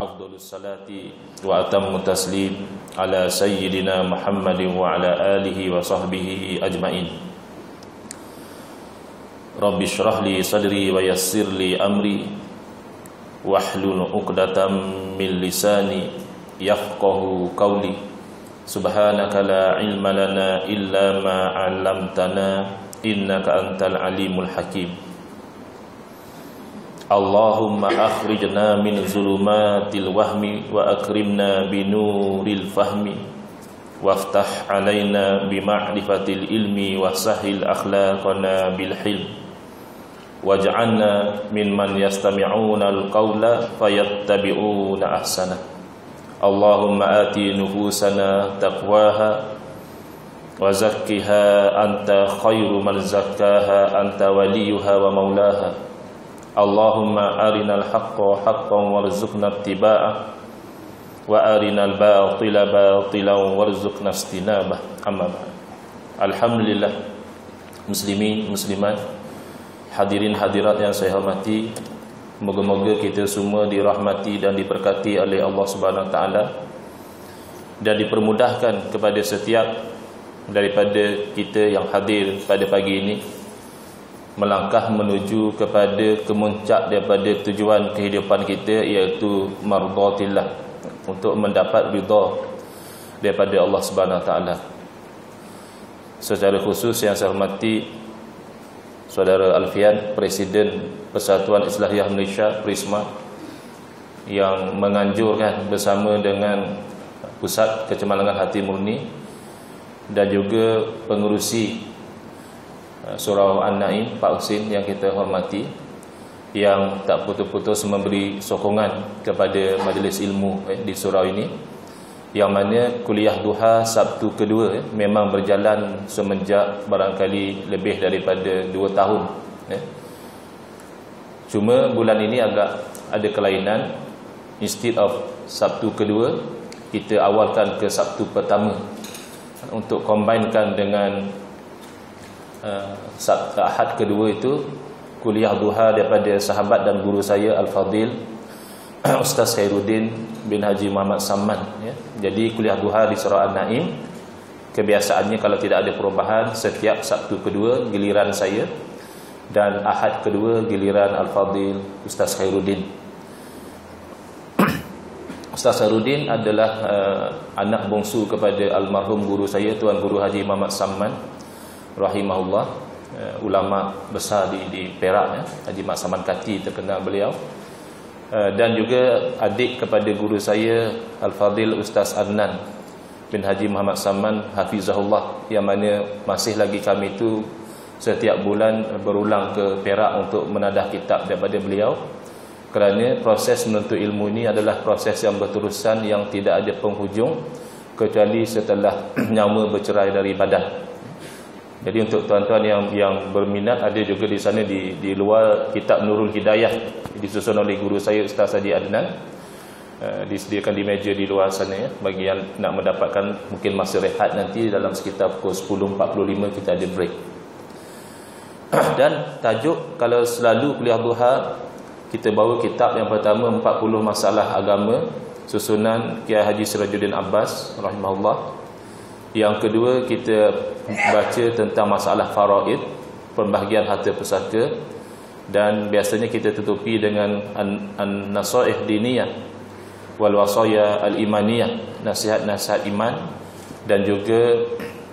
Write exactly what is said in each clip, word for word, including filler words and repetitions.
afdhalus salati wa atammu taslim ala sayyidina Muhammadin wa ala alihi wa sahbihi ajmain. Rabbi shrah li sadri wa yassir li amri wahlul 'uqdatam min lisani yafqahu qawli. Subhanaka la ilma lana illa ma 'allamtana innaka antal alimul hakim. Allahumma akhrijna min zulumatil wahmi wa akrimna binuril fahmi waftah alaina bima'rifatil ilmi wa sahil akhlaqana bil hilm waj'alna mimman yastami'una al-qawla fayattabi'una ahsana. Allahumma ati nufusana taqwaha wa zakkiha anta khairu man zakkaha anta waliyuha wa maulaha. Allahumma arinal haqqa haqqan warzuqna ittiba'ah wa arinal batila batilan warzuqna istinabah. Amma ba'd. Alhamdulillah, muslimin muslimat, hadirin hadirat yang saya hormati, moga-moga kita semua dirahmati dan diberkati oleh Allah Subhanahu wa taala dan dipermudahkan kepada setiap daripada kita yang hadir pada pagi ini melangkah menuju kepada kemuncak daripada tujuan kehidupan kita, iaitu mardhatillah, untuk mendapat ridha daripada Allah Subhanahu wa taala. Secara khusus yang saya hormati Saudara Alfian, Presiden Persatuan Islahiyah Malaysia Prisma, yang menganjurkan bersama dengan Pusat Kecemerlangan Hati Murni dan juga pengerusi Surau An-Naim Pak Husin yang kita hormati, yang tak putus-putus memberi sokongan kepada majlis ilmu eh, di surau ini, yang mana kuliah duha Sabtu kedua eh, memang berjalan semenjak barangkali lebih daripada dua tahun eh. Cuma bulan ini agak ada kelainan. Instead of Sabtu kedua, kita awalkan ke Sabtu pertama untuk combinekan dengan Uh, Ahad kedua itu kuliah duha daripada sahabat dan guru saya Al-Fadil Ustaz Khairuddin bin Haji Muhammad Samman ya. Jadi kuliah duha di Surau An-Naim kebiasaannya kalau tidak ada perubahan, setiap Sabtu kedua giliran saya, dan Ahad kedua giliran Al-Fadil Ustaz Khairuddin. Ustaz Khairuddin adalah uh, anak bongsu kepada almarhum guru saya Tuan Guru Haji Muhammad Samman rahimahullah, uh, ulama besar di, di Perak ya. Haji Mat Saman Kati terkenal beliau, uh, dan juga adik kepada guru saya Al-Fadil Ustaz Adnan bin Haji Muhammad Saman hafizahullah, yang mana masih lagi kami itu setiap bulan berulang ke Perak untuk menadah kitab daripada beliau, kerana proses menuntut ilmu ini adalah proses yang berterusan, yang tidak ada penghujung kecuali setelah nyawa bercerai dari badan. Jadi untuk tuan-tuan yang yang berminat, ada juga di sana di di luar kitab Nurul Hidayah disusun oleh guru saya Ustaz Haji Adnan, uh, disediakan di meja di luar sana ya, bagi yang nak mendapatkan. Mungkin masa rehat nanti dalam sekitar pukul sepuluh empat puluh lima kita ada break. Dan tajuk kalau selalu kuliah duha, kita bawa kitab yang pertama empat puluh masalah agama susunan Kiai Haji Sirajuddin Abbas rahimahullah. Yang kedua kita baca tentang masalah faraid, pembahagian harta pusaka, dan biasanya kita tutupi dengan an-nasaih diniyah wal wasaya al-imaniyah, nasihat-nasihat iman, dan juga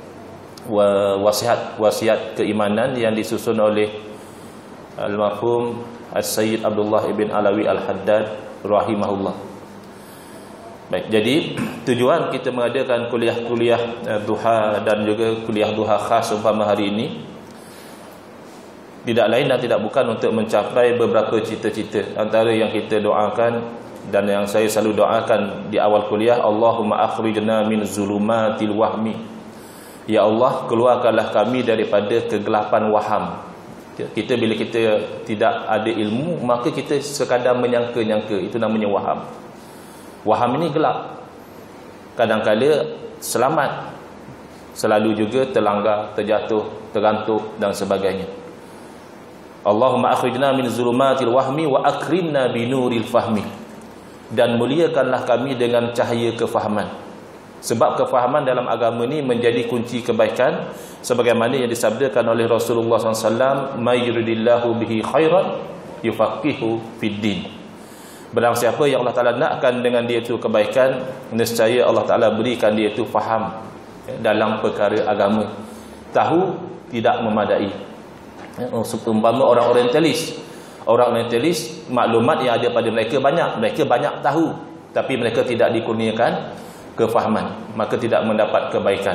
wasiat wasiat keimanan yang disusun oleh almarhum As-Sayyid Abdullah ibn Alawi Al-Haddad rahimahullah. Baik, jadi tujuan kita mengadakan kuliah-kuliah uh, duha dan juga kuliah duha khas umpama hari ini tidak lain dan tidak bukan untuk mencapai beberapa cita-cita. Antara yang kita doakan dan yang saya selalu doakan di awal kuliah, Allahumma akhrijna min zulumatil wahmi. Ya Allah, keluarkanlah kami daripada kegelapan waham. Kita bila kita tidak ada ilmu, maka kita sekadar menyangka-nyangka, itu namanya waham. Waham ini gelap. Kadang-kadang selamat, selalu juga terlanggar, terjatuh, tergantuk dan sebagainya. Allahumma akhrijna min zulumatil wahmi wa akrimna binuril fahmi. dan muliakanlah kami dengan cahaya kefahaman. Sebab kefahaman dalam agama ni menjadi kunci kebaikan, sebagaimana yang disabdakan oleh Rasulullah sallallahu alaihi wasallam, may yuridillahu bihi khairan yufaqihu fid din. Barang siapa yang Allah Taala nakkan dengan dia itu kebaikan, nescaya Allah Taala berikan dia itu faham dalam perkara agama. Tahu tidak memadai. Seumpama orang orientalis, orang orientalis maklumat yang ada pada mereka banyak, mereka banyak tahu, tapi mereka tidak dikurniakan kefahaman, maka tidak mendapat kebaikan.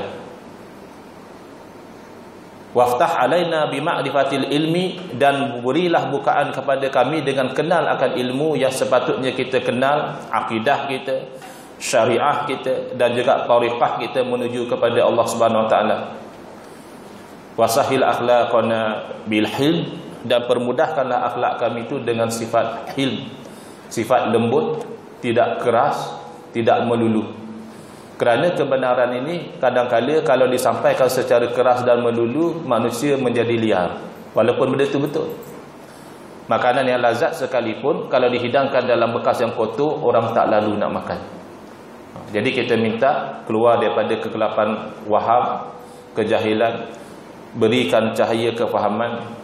Waftah alaina bima'rifatil ilmi, dan berilah bukaan kepada kami dengan kenal akan ilmu yang sepatutnya kita kenal, akidah kita, syariah kita, dan juga tariqah kita menuju kepada Allah Subhanahu wa taala. Wasahil akhlaqana bil hilm, dan permudahkanlah akhlak kami itu dengan sifat hilm, sifat lembut, tidak keras, tidak melulu. Kerana kebenaran ini kadang-kala kalau disampaikan secara keras dan melulu, manusia menjadi liar, walaupun benda itu betul. Makanan yang lazat sekalipun, kalau dihidangkan dalam bekas yang kotor, orang tak lalu nak makan. Jadi kita minta keluar daripada kegelapan waham, kejahilan, berikan cahaya kefahaman,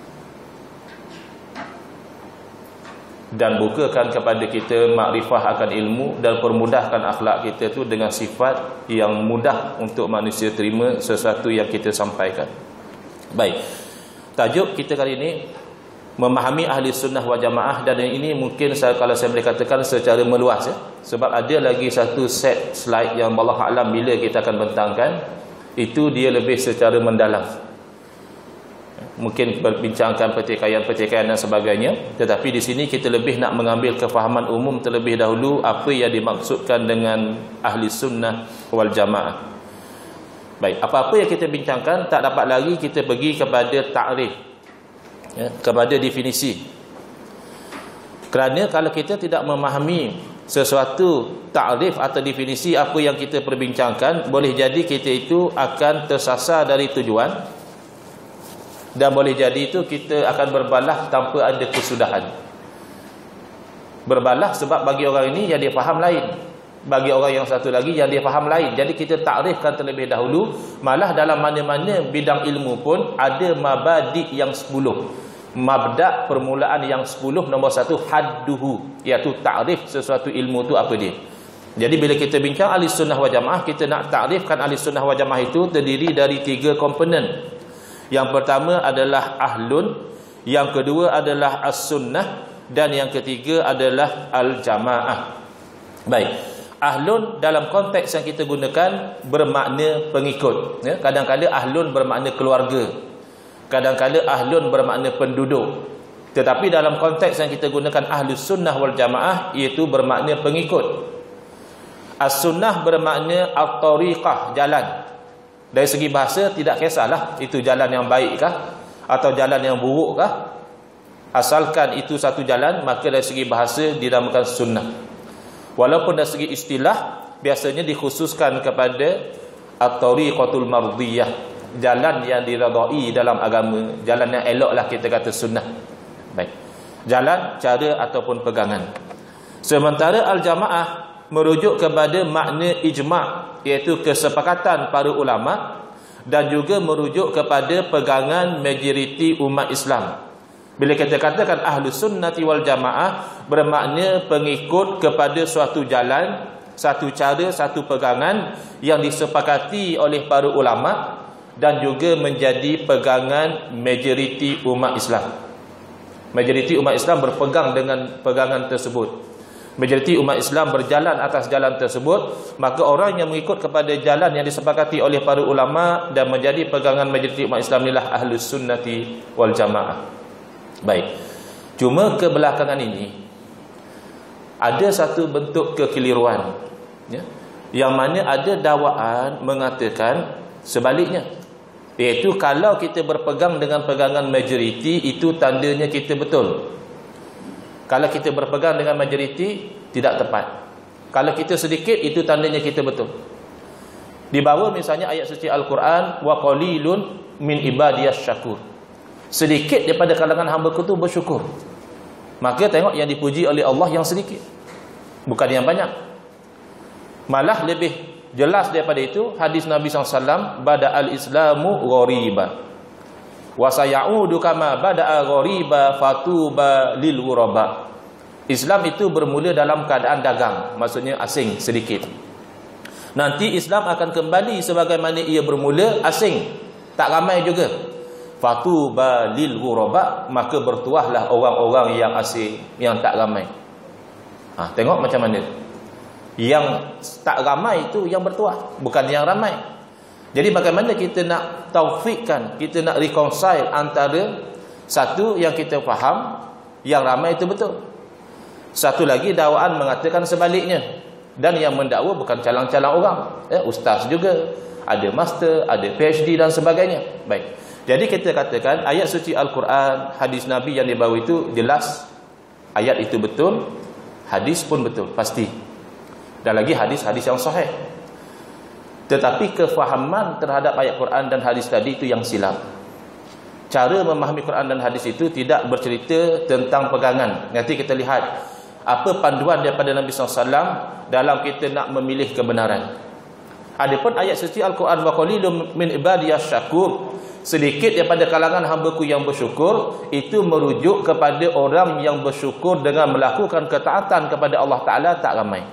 dan bukakan kepada kita makrifah akan ilmu, dan permudahkan akhlak kita tu dengan sifat yang mudah untuk manusia terima sesuatu yang kita sampaikan. Baik, tajuk kita kali ini memahami ahli sunnah wal jamaah, dan ini mungkin saya, kalau saya boleh katakan secara meluas ya, sebab ada lagi satu set slide yang wallahu alam bila kita akan bentangkan, itu dia lebih secara mendalam, mungkin berbincangkan pertikaian-pertikaian dan sebagainya. Tetapi di sini kita lebih nak mengambil kefahaman umum terlebih dahulu, apa yang dimaksudkan dengan ahli sunnah wal jamaah. Baik, apa-apa yang kita bincangkan tak dapat lagi kita pergi kepada takrif ya, kepada definisi. Kerana kalau kita tidak memahami sesuatu takrif atau definisi apa yang kita perbincangkan, boleh jadi kita itu akan tersasar dari tujuan, dan boleh jadi itu kita akan berbalah tanpa ada kesudahan. Berbalah sebab bagi orang ini yang dia faham lain, bagi orang yang satu lagi yang dia faham lain. Jadi kita takrifkan terlebih dahulu. Malah dalam mana-mana bidang ilmu pun ada mabadi yang sepuluh, mabda permulaan yang sepuluh. Nombor satu hadduhu, iaitu takrif sesuatu ilmu itu apa dia. Jadi bila kita bincang ahli sunnah wal jamaah, kita nak takrifkan ahli sunnah wal jamaah itu terdiri dari tiga komponen. Yang pertama adalah ahlun, yang kedua adalah as-sunnah, dan yang ketiga adalah al-jamaah. Baik, ahlun dalam konteks yang kita gunakan bermakna pengikut ya. Kadang-kadang ahlun bermakna keluarga, kadang-kadang ahlun bermakna penduduk. Tetapi dalam konteks yang kita gunakan ahli sunnah wal jamaah, iaitu bermakna pengikut. As-sunnah bermakna at-tariqah, jalan. Dari segi bahasa tidak kisahlah itu jalan yang baik kah atau jalan yang buruk kah, asalkan itu satu jalan, maka dari segi bahasa dinamakan sunnah. Walaupun dari segi istilah biasanya dikhususkan kepada at-tariqatul mardiyah, jalan yang diredai dalam agama, jalan yang eloklah kita kata sunnah. Baik, jalan, cara ataupun pegangan. Sementara al-jamaah merujuk kepada makna ijma', iaitu kesepakatan para ulama, dan juga merujuk kepada pegangan majoriti umat Islam. Bila kita katakan ahlu sunnati wal jamaah, bermakna pengikut kepada suatu jalan, satu cara, satu pegangan yang disepakati oleh para ulama, dan juga menjadi pegangan majoriti umat Islam. Majoriti umat Islam berpegang dengan pegangan tersebut. Majoriti umat Islam berjalan atas jalan tersebut, maka orang yang mengikut kepada jalan yang disepakati oleh para ulama dan menjadi pegangan majoriti umat Islam inilah ahlus sunnati wal jamaah. Baik, cuma kebelakangan ini ada satu bentuk kekeliruan ya, yang mana ada dakwaan mengatakan sebaliknya, iaitu kalau kita berpegang dengan pegangan majoriti, itu tandanya kita betul. Kalau kita berpegang dengan majoriti, tidak tepat. Kalau kita sedikit, itu tandanya kita betul. Di bawah misalnya ayat suci Al-Quran, wa qalilun min ibadiyas syakur, sedikit daripada kalangan hamba-Ku itu bersyukur. Maka tengok yang dipuji oleh Allah yang sedikit. bukan yang banyak. Malah lebih jelas daripada itu hadis Nabi sallallahu alaihi wasallam, bada al-islamu ghariba wa sayaudu kama bada'a ghariba fatuba lil ghuraba. Islam itu bermula dalam keadaan dagang, maksudnya asing sedikit. Nanti Islam akan kembali sebagaimana ia bermula, asing, tak ramai juga. Fatuba lil ghuraba, maka bertuahlah orang-orang yang asing, yang tak ramai. Ha, tengok macam mana. Yang tak ramai itu yang bertuah, bukan yang ramai. Jadi bagaimana kita nak taufikkan, kita nak reconcile antara satu yang kita faham, yang ramai itu betul. Satu lagi dakwaan mengatakan sebaliknya. Dan yang mendakwa bukan calang-calang orang, eh, ustaz juga, ada master, ada P H D dan sebagainya. Baik. Jadi kita katakan ayat suci Al-Quran, hadis Nabi yang dibawa itu jelas, ayat itu betul, hadis pun betul, pasti. Dan lagi hadis-hadis yang sahih. Tetapi kefahaman terhadap ayat Quran dan hadis tadi itu yang silap. Cara memahami Quran dan hadis itu tidak bercerita tentang pegangan. Nanti kita lihat apa panduan daripada Nabi sallallahu alaihi wasallam dalam kita nak memilih kebenaran. Adapun ayat suci Al-Quran, wa qalilum min ibadiyas syakur, sedikit daripada kalangan hamba-Ku yang bersyukur, itu merujuk kepada orang yang bersyukur dengan melakukan ketaatan kepada Allah Ta'ala tak ramai.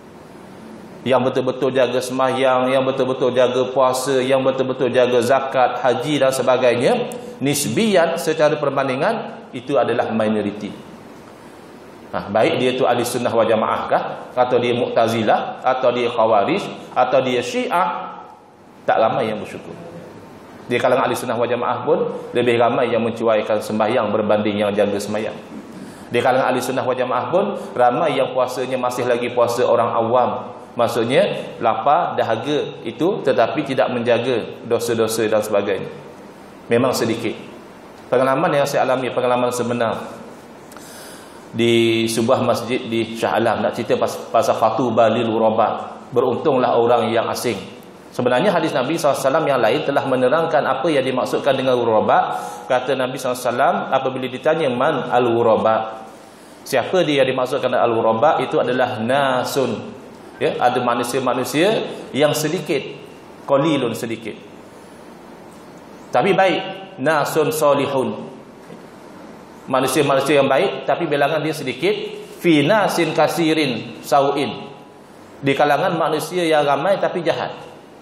Yang betul-betul jaga sembahyang, yang betul-betul jaga puasa, yang betul-betul jaga zakat, haji dan sebagainya, nisbiyan secara perbandingan itu adalah minoriti. Nah, baik dia tu ahli sunnah wal jamaah kah, atau dia mu'tazilah, atau dia khawarij, atau dia syiah, tak ramai yang bersyukur. Di kalangan ahli sunnah wal jamaah pun lebih ramai yang mencuaikan sembahyang berbanding yang jaga sembahyang. Di kalangan ahli sunnah wal jamaah pun ramai yang puasanya masih lagi puasa orang awam. Maksudnya lapar, dahaga itu, tetapi tidak menjaga dosa-dosa dan sebagainya. Memang sedikit. Pengalaman yang saya alami, pengalaman sebenar di sebuah masjid di Shah Alam, nak cerita pas, pasal fatuba lil ghuraba, beruntunglah orang yang asing. Sebenarnya hadis Nabi sallallahu alaihi wasallam yang lain telah menerangkan apa yang dimaksudkan dengan ghuraba. Kata Nabi sallallahu alaihi wasallam apabila ditanya man al-ghuraba, siapa dia yang dimaksudkan al-ghuraba, itu adalah nasun. Ya, ada manusia-manusia yang sedikit, qalilun sedikit, tapi baik, nasun solihun, manusia-manusia yang baik tapi bilangan dia sedikit, fi nasin kasirin sauin, di kalangan manusia yang ramai tapi jahat.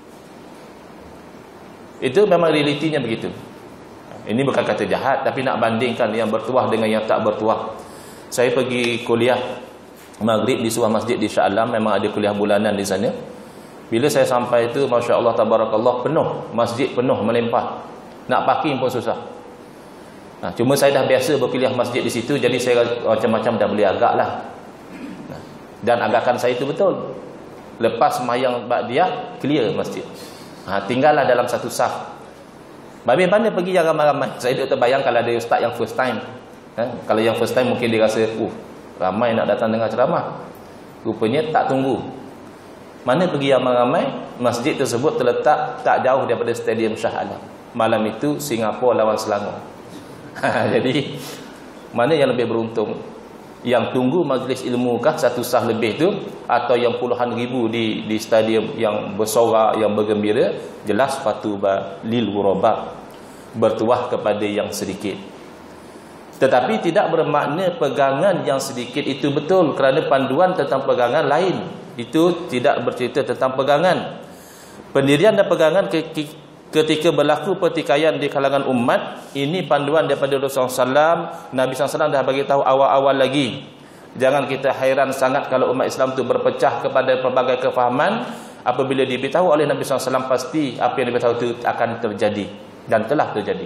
Itu memang realitinya begitu. Ini bukan kata jahat, tapi nak bandingkan yang bertuah dengan yang tak bertuah. Saya pergi kuliah maghrib di sebuah masjid di Shah Alam, memang ada kuliah bulanan di sana. Bila saya sampai itu, Masya Allah, Tabarakallah, penuh, masjid penuh melimpah. Nak parking pun susah. Nah, cuma saya dah biasa berkuliah masjid di situ, jadi saya macam-macam dah boleh agak lah. Nah, dan agakan saya itu betul. Lepas sembahyang ba'diyah, clear masjid. Ha, tinggallah dalam satu saf. Babi mana pergi yang ramai-ramai. Saya tak terbayang kalau ada ustaz yang first time. Ha, kalau yang first time mungkin dia rasa, uh, ramai nak datang dengar ceramah. Rupanya tak tunggu. Mana pergi yang ramai, masjid tersebut terletak tak jauh daripada Stadium Shah Alam. Malam itu Singapura lawan Selangor. Jadi mana yang lebih beruntung? Yang tunggu majlis ilmu kah satu sah lebih tu, atau yang puluhan ribu di di stadium yang bersorak, yang bergembira? Jelas fatuba lil ghuraba, bertuah kepada yang sedikit. Tetapi tidak bermakna pegangan yang sedikit itu betul, kerana panduan tentang pegangan lain. Itu tidak bercerita tentang pegangan. Pendirian dan pegangan ketika berlaku pertikaian di kalangan umat, ini panduan daripada Rasulullah sallallahu alaihi wasallam. Nabi sallallahu alaihi wasallam dah bagi tahu awal-awal lagi. Jangan kita hairan sangat kalau umat Islam itu berpecah kepada pelbagai kefahaman. Apabila diberitahu oleh Nabi sallallahu alaihi wasallam, pasti apa yang diberitahu itu akan terjadi dan telah terjadi.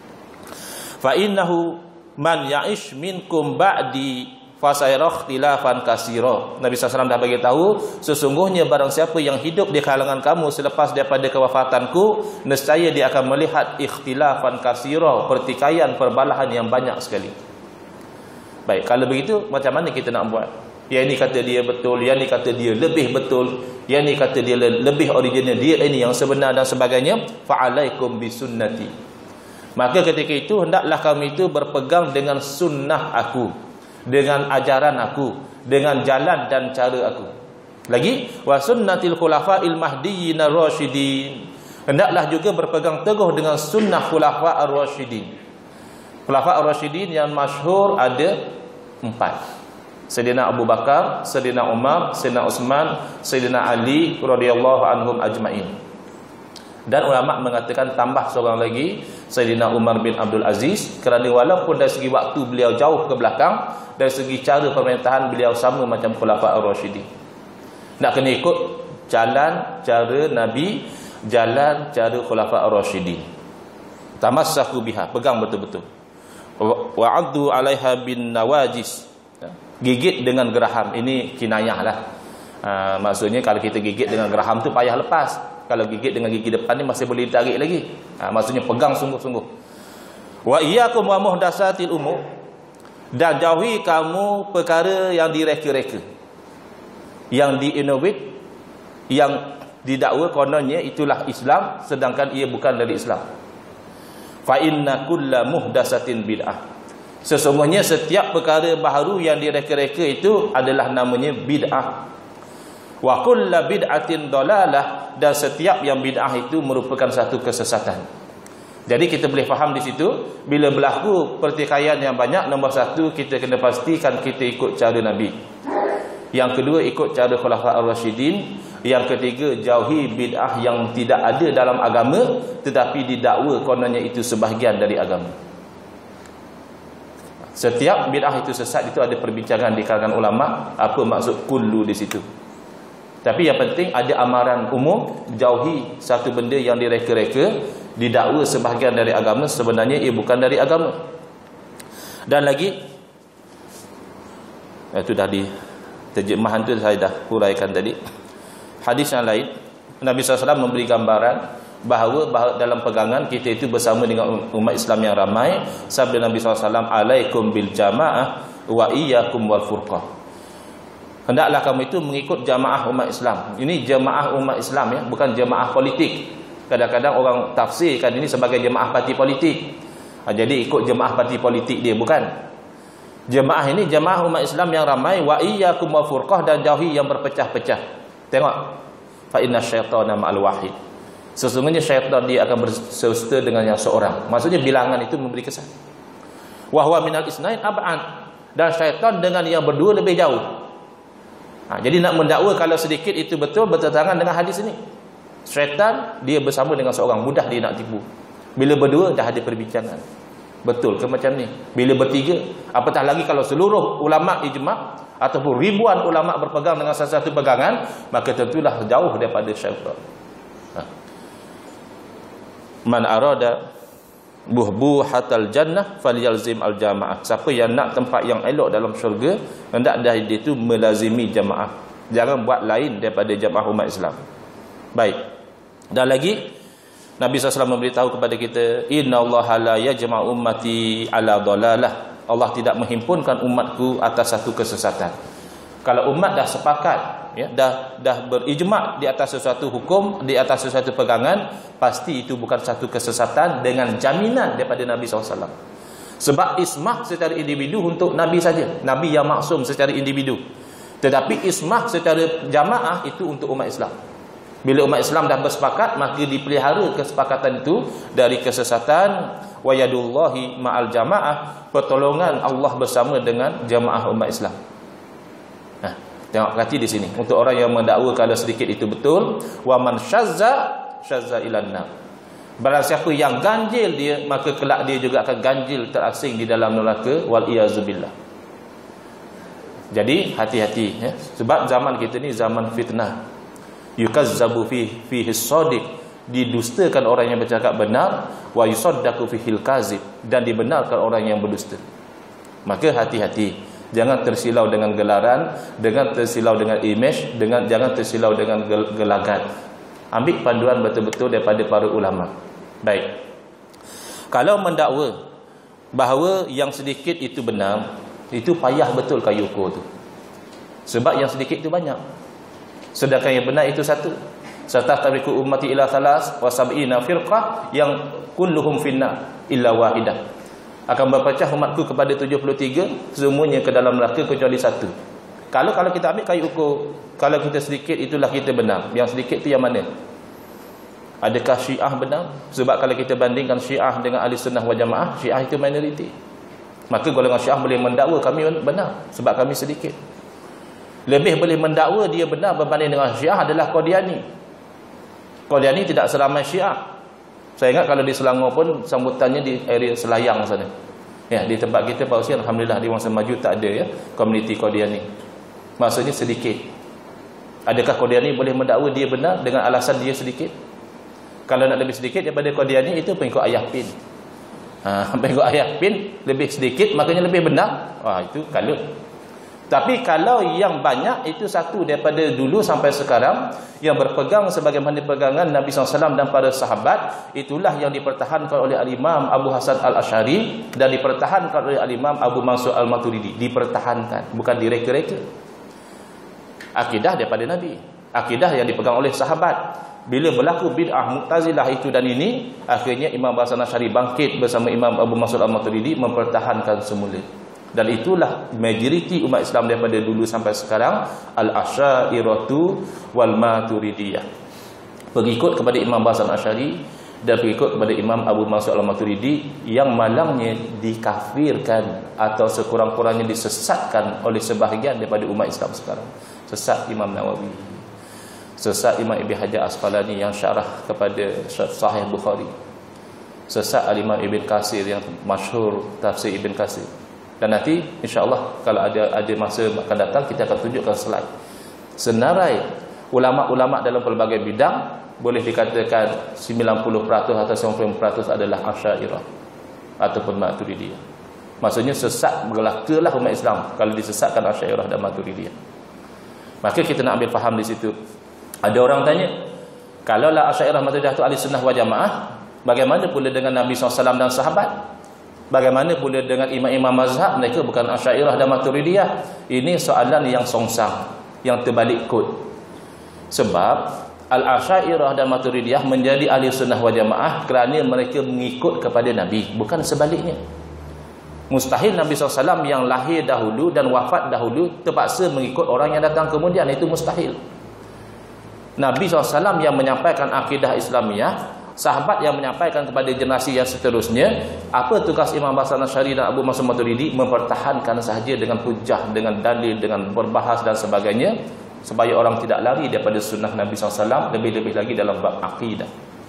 Fa innahu man ya'ish minkum ba'di fasayara ikhtilafan katsira. Nabi sallallahu alaihi wasallam dah bagi tahu, sesungguhnya barang siapa yang hidup di kalangan kamu selepas daripada kewafatanku, nescaya dia akan melihat ikhtilafan katsira, pertikaian, perbalahan yang banyak sekali. Baik, kalau begitu macam mana kita nak buat? Yang ini kata dia betul, yang ini kata dia lebih betul, yang ini kata dia lebih original, dia ini yang sebenar dan sebagainya. Fa'alaikum bisunnati. Maka ketika itu hendaklah kamu itu berpegang dengan sunnah aku, dengan ajaran aku, dengan jalan dan cara aku. Lagi, wa sunnatil khulafa'il mahdiyyin ar-rasyidin. Hendaklah juga berpegang teguh dengan sunnah khulafa' ar-rasyidin. Khulafa' ar-rasyidin yang masyhur ada empat. Sayyidina Abu Bakar, Sayyidina Umar, Sayyidina Utsman, Sayyidina Ali radhiyallahu anhum ajma'in. Dan ulama mengatakan tambah seorang lagi, Sayyidina Umar bin Abdul Aziz, kerana walaupun dari segi waktu beliau jauh ke belakang, dari segi cara pemerintahan beliau sama macam Khulafa' ar-Rasyidin. Nak kena ikut jalan cara Nabi, jalan cara Khulafa' ar-Rasyidin. Tamassaku biha, pegang betul-betul. Wa'addu 'alaiha bin nawajis. Gigit dengan geraham. Ini kinayah lah. Ha, maksudnya kalau kita gigit dengan geraham tu payah lepas. Kalau gigit dengan gigi depan ni masih boleh ditarik lagi. Ha, maksudnya pegang sungguh-sungguh. Wa iyyakum wa muhdatsatil umur. Dan jauhi kamu perkara yang direka-reka, yang di-innovate, yang didakwa kononnya itulah Islam sedangkan ia bukan dari Islam. Fa inna kulla muhdatsatin bid'ah. Sesungguhnya setiap perkara baharu yang direka-reka itu adalah namanya bid'ah. Wa kullu bid'atin dalalah, dan setiap yang bid'ah itu merupakan satu kesesatan. Jadi kita boleh faham di situ, bila berlaku pertikaian yang banyak, nombor satu kita kena pastikan kita ikut cara Nabi. Yang kedua ikut cara Khulafa' ar-Rasyidin. Yang ketiga jauhi bid'ah yang tidak ada dalam agama tetapi didakwa kononnya itu sebahagian dari agama. Setiap bid'ah itu sesat, itu ada perbincangan di kalangan ulama apa maksud kullu di situ. Tapi yang penting ada amaran umum, jauhi satu benda yang direka-reka, didakwa sebahagian dari agama, sebenarnya ia bukan dari agama. Dan lagi, itu dah di terjemahan tu saya dah huraikan tadi. Hadis yang lain, Nabi sallallahu alaihi wasallam memberi gambaran bahawa, bahawa dalam pegangan kita itu bersama dengan umat Islam yang ramai. Sabda Nabi sallallahu alaihi wasallam, alaikum bil jamaah wa iyyakum wal furqah. Hendaklah kamu itu mengikut jamaah umat Islam. Ini jamaah umat Islam ya, bukan jamaah politik. Kadang-kadang orang tafsirkan ini sebagai jamaah parti politik. Ha, jadi ikut jamaah parti politik dia, bukan. Jamaah ini jamaah umat Islam yang ramai. Wa iyyakum wa furqah, dan jauhi yang berpecah-pecah. Tengok. Fa inna syaitana ma'al wahid. Sesungguhnya syaitan dia akan berserta dengan yang seorang. Maksudnya bilangan itu memberi kesan. Wa huwa minal isnain ab'an. Dan syaitan dengan yang berdua lebih jauh. Ha, jadi nak mendakwa kalau sedikit itu betul bertentangan dengan hadis ini. Syaitan dia bersama dengan seorang, mudah dia nak tipu. Bila berdua dah ada perbincangan. Betul ke macam ni? Bila bertiga, apatah lagi kalau seluruh ulama ijma' ataupun ribuan ulama berpegang dengan satu pegangan, maka tentulah jauh daripada syaitan. Ha. Man arada buhbuhatal jannah falyalzim al jamaah. Siapa yang nak tempat yang elok dalam syurga, hendak dah dia itu melazimi jamaah. Jangan buat lain daripada jamaah umat Islam. Baik. Dan lagi Nabi sallallahu alaihi wasallam memberitahu kepada kita, innallaha la yajma'u ummati ala dhalalah. Allah tidak menghimpunkan umatku atas satu kesesatan. Kalau umat dah sepakat, ya, dah dah berijma' di atas sesuatu hukum, di atas sesuatu pegangan, pasti itu bukan satu kesesatan dengan jaminan daripada Nabi sallallahu alaihi wasallam. Sebab ismah secara individu untuk Nabi saja, Nabi yang maksum secara individu. Tetapi ismah secara jamaah itu untuk umat Islam. Bila umat Islam dah bersepakat, maka dipelihara kesepakatan itu dari kesesatan. Wa yadullahi ma'al jamaah, pertolongan Allah bersama dengan jamaah umat Islam. Nah, tengok hati di sini. Untuk orang yang mendakwa kalau sedikit itu betul, wa man syazza syazza ilan nar. Barang siapa yang ganjil dia, maka kelak dia juga akan ganjil terasing di dalam neraka, wal iazubillah. Jadi hati-hati ya. Sebab zaman kita ni zaman fitnah. Yukazzabu fi fihi shadiq, didustakan orang yang bercakap benar, wa yusaddaqu fihil kazib, dan dibenarkan orang yang berdusta. Maka hati-hati, jangan tersilau dengan gelaran, dengan tersilau dengan imej, dengan jangan tersilau dengan gel, gelagat. Ambil panduan betul-betul daripada para ulama. Baik. Kalau mendakwa bahawa yang sedikit itu benar, itu payah betul kayu ukur tu. Sebab yang sedikit itu banyak. Sedangkan yang benar itu satu. Satafariqu ummati ila thalas wa sab'ina firqah, yang kulluhum finnar illa wahidah. Akan berpecah umatku kepada tujuh puluh tiga, semuanya ke dalam neraka kecuali satu. Kalau kalau kita ambil kayu ukur, kalau kita sedikit itulah kita benar. Yang sedikit tu yang mana? Adakah Syiah benar? Sebab kalau kita bandingkan Syiah dengan Ahli Sunnah wal Jamaah, Syiah itu minoriti. Maka golongan Syiah boleh mendakwa kami benar sebab kami sedikit. Lebih boleh mendakwa dia benar berbanding dengan Syiah adalah Qadiani. Qadiani tidak seramai Syiah. Saya ingat kalau di Selangor pun sambutannya di area Selayang sana. Ya, di tempat kita Pak Hussein, alhamdulillah di Wangsa Maju tak ada ya komuniti Qadiani. Maksudnya sedikit. Adakah Qadiani boleh mendakwa dia benar dengan alasan dia sedikit? Kalau nak lebih sedikit daripada Qadiani itu pengikut ayah pin. Ha, pengikut ayah pin lebih sedikit maknanya lebih benar. Wah, itu kalut. Tapi kalau yang banyak itu satu daripada dulu sampai sekarang yang berpegang sebagaimana pegangan Nabi sallallahu alaihi wasallam dan para sahabat, itulah yang dipertahankan oleh Al-Imam Abu Hasan Al-Asy'ari dan dipertahankan oleh Al-Imam Abu Mansur Al-Maturidi. Dipertahankan, bukan direka-reka. Akidah daripada Nabi, akidah yang dipegang oleh sahabat. Bila berlaku bid'ah Mu'tazilah itu dan ini, akhirnya Imam Abu Hasan Al-Asy'ari bangkit bersama Imam Abu Mansur Al-Maturidi mempertahankan semula. Dan itulah majoriti umat Islam daripada dulu sampai sekarang, Al-Asy'ariyatu wal Maturidiyah. Pengikut kepada Imam Abu Hasan Al-Asy'ari dan pengikut kepada Imam Abu Mansur Al-Maturidi yang malangnya dikafirkan atau sekurang-kurangnya disesatkan oleh sebahagian daripada umat Islam sekarang. Sesat Imam Nawawi, sesat Imam Ibn Hajar Asqalani yang syarah kepada Sahih Bukhari, sesat Al-Imam Ibn Katsir yang masyhur tafsir Ibn Katsir. Dan nanti insya-Allah kalau ada ada masa akan datang kita akan tunjukkan slide senarai ulama-ulama dalam pelbagai bidang. Boleh dikatakan sembilan puluh peratus atau sembilan puluh peratus adalah Asy'ariyah ataupun Maturidiyah. Maksudnya sesat berlakulah umat Islam kalau disesatkan Asy'ariyah dan Maturidiyah. Maka kita nak ambil faham di situ. Ada orang tanya, kalaulah Asy'ariyah Maturidiyah itu Ahli Sunnah wal Jamaah, bagaimana pula dengan Nabi sallallahu alaihi wasallam dan sahabat? Bagaimana pula dengan imam-imam mazhab, mereka bukan Asy'ariyah dan Maturidiyah? Ini soalan yang songsang, yang terbalik kod. Sebab Al-Asy'ariyah dan Maturidiyah menjadi Ahli Sunnah wal Jamaah kerana mereka mengikut kepada Nabi, bukan sebaliknya. Mustahil Nabi sallallahu alaihi wasallam yang lahir dahulu dan wafat dahulu terpaksa mengikut orang yang datang kemudian, itu mustahil. Nabi sallallahu alaihi wasallam yang menyampaikan akidah Islamiah, sahabat yang menyampaikan kepada generasi yang seterusnya. Apa tugas Imam Hasan Asy'ari dan Abu Mansur Maturidi? Mempertahankan sahaja dengan hujah, dengan dalil, dengan berbahas dan sebagainya, supaya orang tidak lari daripada sunnah Nabi sallallahu alaihi wasallam. Lebih-lebih lagi dalam bab akidah.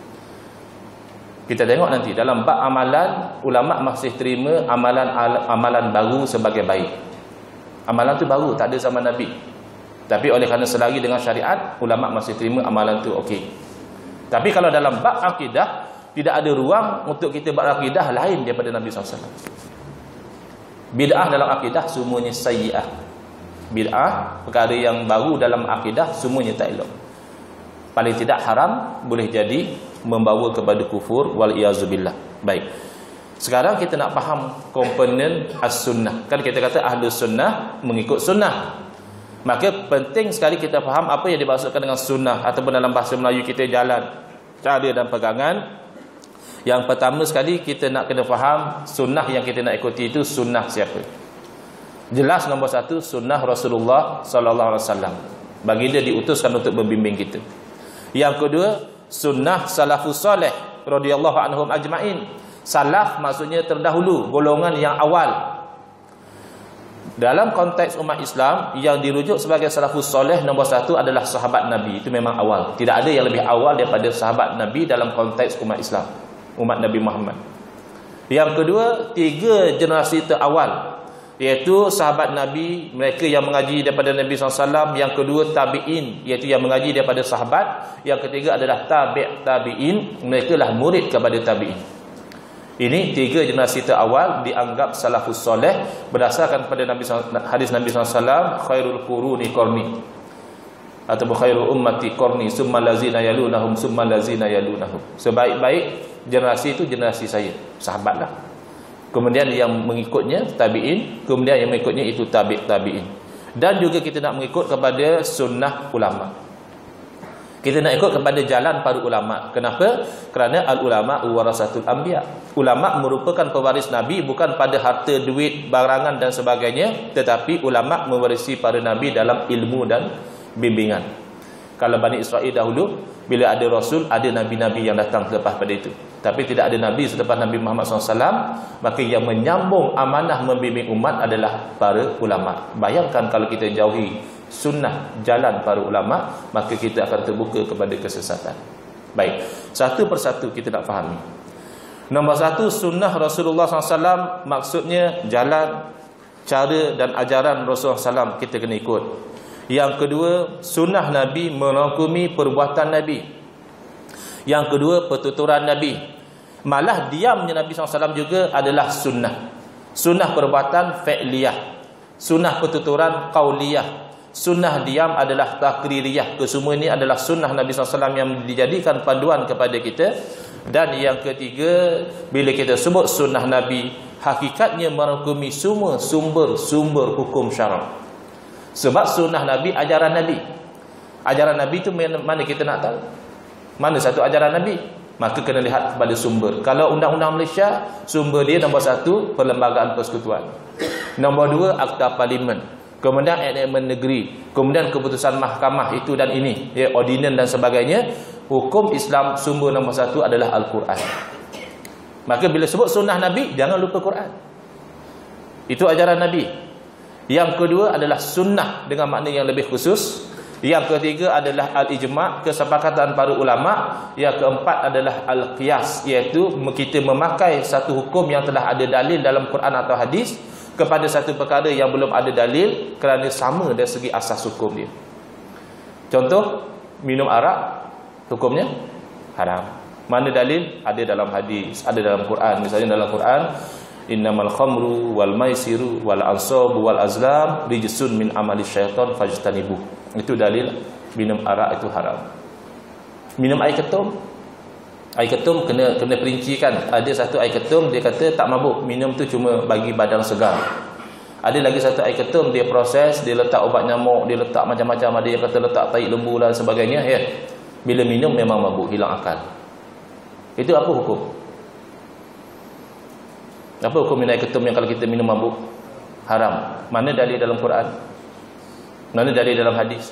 Kita tengok nanti dalam bab amalan, ulama masih terima amalan amalan baru sebagai baik. Amalan tu baru, tak ada zaman Nabi. Tapi oleh kerana selari dengan syariat, ulama masih terima amalan tu okey. Tapi kalau dalam bab akidah, tidak ada ruang untuk kita berakidah lain daripada Nabi sallallahu alaihi wasallam. Bid'ah dalam akidah semuanya sayyi'ah. Bid'ah, perkara yang baru dalam akidah, semuanya tak elok. Paling tidak haram, boleh jadi membawa kepada kufur, wal iyazubillah. Baik. Sekarang kita nak faham komponen as-sunnah. Kan kita kata ahlu sunnah mengikut sunnah. Maka penting sekali kita faham apa yang dimaksudkan dengan sunnah, ataupun dalam bahasa Melayu kita jalan, cara dan pegangan. Yang pertama sekali kita nak kena faham sunnah yang kita nak ikuti itu sunnah siapa. Jelas nombor satu, sunnah Rasulullah sallallahu alaihi wasallam. Baginda diutuskan untuk membimbing kita. Yang kedua, sunnah salafus salih radhiyallahu anhum ajmain. Salaf maksudnya terdahulu, golongan yang awal. Dalam konteks umat Islam yang dirujuk sebagai salafus soleh, nombor satu adalah sahabat Nabi. Itu memang awal. Tidak ada yang lebih awal daripada sahabat Nabi dalam konteks umat Islam, umat Nabi Muhammad. Yang kedua, tiga generasi terawal, iaitu sahabat Nabi, mereka yang mengaji daripada Nabi sallallahu alaihi wasallam. Yang kedua, tabi'in, iaitu yang mengaji daripada sahabat. Yang ketiga adalah tabi' tabi'in, mereka lah murid kepada tabi'in. Ini tiga generasi terawal dianggap salafus soleh berdasarkan pada Nabi hadis Nabi sallallahu alaihi wasallam, khairul quruni qarni, atau khairul ummati qarni summa lazina yalunahum summa lazina yalunahum. Sebaik-baik generasi itu generasi saya, sahabatlah. Kemudian yang mengikutnya tabi'in, kemudian yang mengikutnya itu tabi' tabi'in. Dan juga kita nak mengikut kepada sunnah ulama. Kita nak ikut kepada jalan para ulama. Kenapa? Kerana al-ulama warasatul anbiya. Ulama merupakan pewaris Nabi, bukan pada harta, duit, barangan dan sebagainya, tetapi ulama mewarisi para Nabi dalam ilmu dan bimbingan. Kalau Bani Israel dahulu, bila ada Rasul, ada Nabi-Nabi yang datang selepas pada itu. Tapi tidak ada Nabi selepas Nabi Muhammad sallallahu alaihi wasallam. Maka yang menyambung amanah membimbing umat adalah para ulama. Bayangkan kalau kita jauhi sunnah jalan para ulama, maka kita akan terbuka kepada kesesatan. Baik, satu persatu kita nak fahami. Nombor satu, sunnah Rasulullah sallallahu alaihi wasallam, maksudnya jalan, cara dan ajaran Rasulullah sallallahu alaihi wasallam kita kena ikut. Yang kedua, sunnah Nabi merangkumi perbuatan Nabi. Yang kedua, pertuturan Nabi. Malah diamnya Nabi sallallahu alaihi wasallam juga adalah sunnah. Sunnah perbuatan fi'liyah, sunnah pertuturan qauliyah, sunnah diam adalah takririyah. Kesemua ini adalah sunnah Nabi sallallahu alaihi wasallam yang dijadikan panduan kepada kita. Dan yang ketiga, bila kita sebut sunnah Nabi, hakikatnya merangkumi semua sumber-sumber hukum syarak. Sebab sunnah Nabi, ajaran Nabi. Ajaran Nabi itu mana kita nak tahu? Mana satu ajaran Nabi? Maka kena lihat kepada sumber. Kalau undang-undang Malaysia, sumber dia nombor satu, Perlembagaan Persekutuan. Nombor dua, Akta Parlimen. Kemudian enakmen negeri. Kemudian keputusan mahkamah itu dan ini, ya, ordinan dan sebagainya. Hukum Islam sumber nombor satu adalah Al-Quran. Maka bila sebut sunnah Nabi, jangan lupa Quran. Itu ajaran Nabi. Yang kedua adalah sunnah dengan makna yang lebih khusus. Yang ketiga adalah al-ijma', kesepakatan para ulama. Yang keempat adalah al-qiyas, iaitu kita memakai satu hukum yang telah ada dalil dalam Quran atau hadis kepada satu perkara yang belum ada dalil, kerana sama dari segi asas hukum dia. Contoh, minum arak hukumnya haram. Mana dalil? Ada dalam hadis, ada dalam Quran. Misalnya dalam Quran, innamal khamru wal maisiru wal ansabu wal azlam rijsun min amali syaitan fajtanibu. Itu dalil minum arak itu haram. Minum air ketum, air ketum kena kena perincikan. Ada satu air ketum dia kata tak mabuk, minum tu cuma bagi badan segar. Ada lagi satu air ketum dia proses, dia letak ubat nyamuk, dia letak macam-macam, ada yang kata letak tai lembu dan sebagainya, ya. Bila minum memang mabuk, hilang akal. Itu apa hukum? Apa hukum minum air ketum yang kalau kita minum mabuk? Haram. Mana dalil dalam Quran? Mana dalil dalam hadis?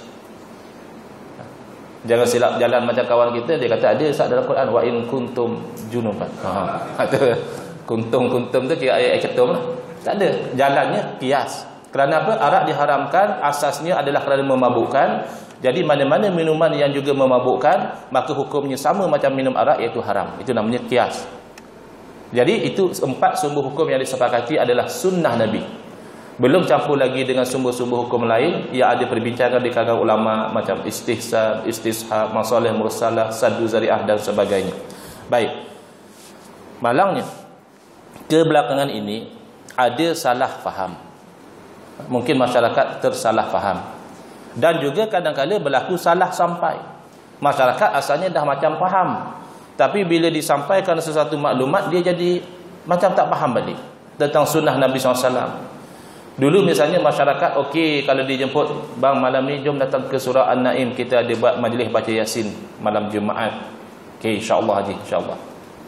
Jangan silap jalan macam kawan kita, dia kata ada sat dalam Quran, wa in kuntum junuban. Ha. Kuntum-kuntum tu kira ayat ketum lah. Tak ada. Jalannya kias. Kerana apa? Arak diharamkan asasnya adalah kerana memabukkan. Jadi mana-mana minuman yang juga memabukkan, maka hukumnya sama macam minum arak, iaitu haram. Itu namanya kias. Jadi itu empat sumber hukum yang disepakati adalah sunnah Nabi. Belum campur lagi dengan sumber-sumber hukum lain yang ada perbincangan di kalangan ulama macam istihsan, istishab, masalah mursalah, saddu zari'ah dan sebagainya. Baik. Malangnya, kebelakangan ini ada salah faham. Mungkin masyarakat tersalah faham. Dan juga kadang-kadang berlaku salah sampai. Masyarakat asalnya dah macam faham, tapi bila disampaikan sesuatu maklumat, dia jadi macam tak faham balik tentang sunnah Nabi sallallahu alaihi wasallam. Dulu misalnya masyarakat, okey, kalau dijemput, bang malam ni jom datang ke surah An-Naim, kita ada buat majlis baca Yasin malam Jumaat. Okey, insya-Allah haji, insya-Allah.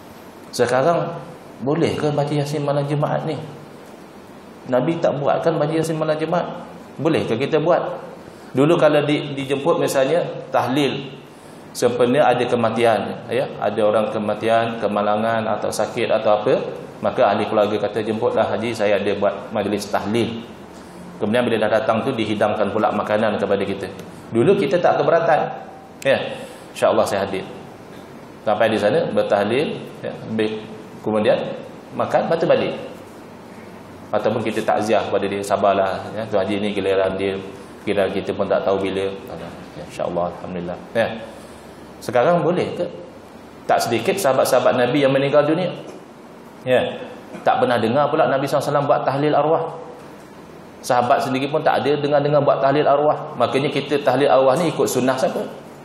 Sekarang boleh ke baca Yasin malam Jumaat ni? Nabi tak buat kan baca Yasin malam Jumaat? Boleh ke kita buat? Dulu kalau di, dijemput misalnya tahlil, sempena ada kematian, ya, ada orang kematian, kemalangan atau sakit atau apa, maka ahli keluarga kata, jemputlah haji, saya ada buat majlis tahlil. Kemudian bila dah datang tu dihidangkan pula makanan kepada kita. Dulu kita tak keberatan, ya, insya-Allah saya hadir. Sampai di sana bertahlil, ya, kemudian makan, batu balik. Ataupun kita takziah kepada dia, sabarlah, ya, tu haji ni giliran dia, giliran kita pun tak tahu bila, ya, insya-Allah, alhamdulillah, ya. Sekarang boleh ke? Tak sedikit sahabat-sahabat Nabi yang meninggal dunia, ya, tak pernah dengar pula Nabi sallallahu alaihi wasallam buat tahlil arwah. Sahabat sendiri pun tak ada dengar-dengar buat tahlil arwah. Makanya kita tahlil arwah ni ikut sunnah siapa?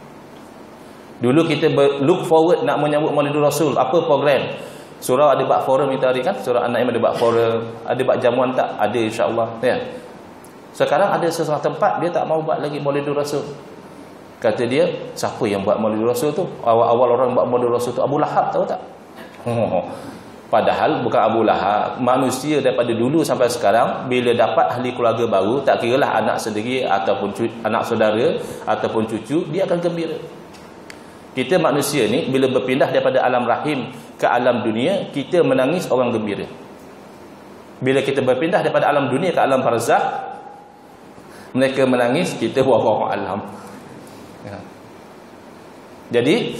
Dulu kita look forward nak menyambut Maulidur Rasul. Apa program? Surah ada buat forum kita hari kan? Surah An-Naim ada buat forum. Ada buat jamuan tak? Ada, insya-Allah, ya. Sekarang ada sesuatu tempat dia tak mau buat lagi Maulidur Rasul. Kata dia, siapa yang buat Maulid Rasul tu? Awal-awal orang buat Maulid Rasul tu Abu Lahab, tahu tak? Padahal bukan Abu Lahab. Manusia daripada dulu sampai sekarang, bila dapat ahli keluarga baru, tak kiralah anak sendiri ataupun cucu, anak saudara ataupun cucu, dia akan gembira. Kita manusia ni bila berpindah daripada alam rahim ke alam dunia, kita menangis, orang gembira. Bila kita berpindah daripada alam dunia ke alam barzakh, mereka menangis, kita wallahu alam. Ya. Jadi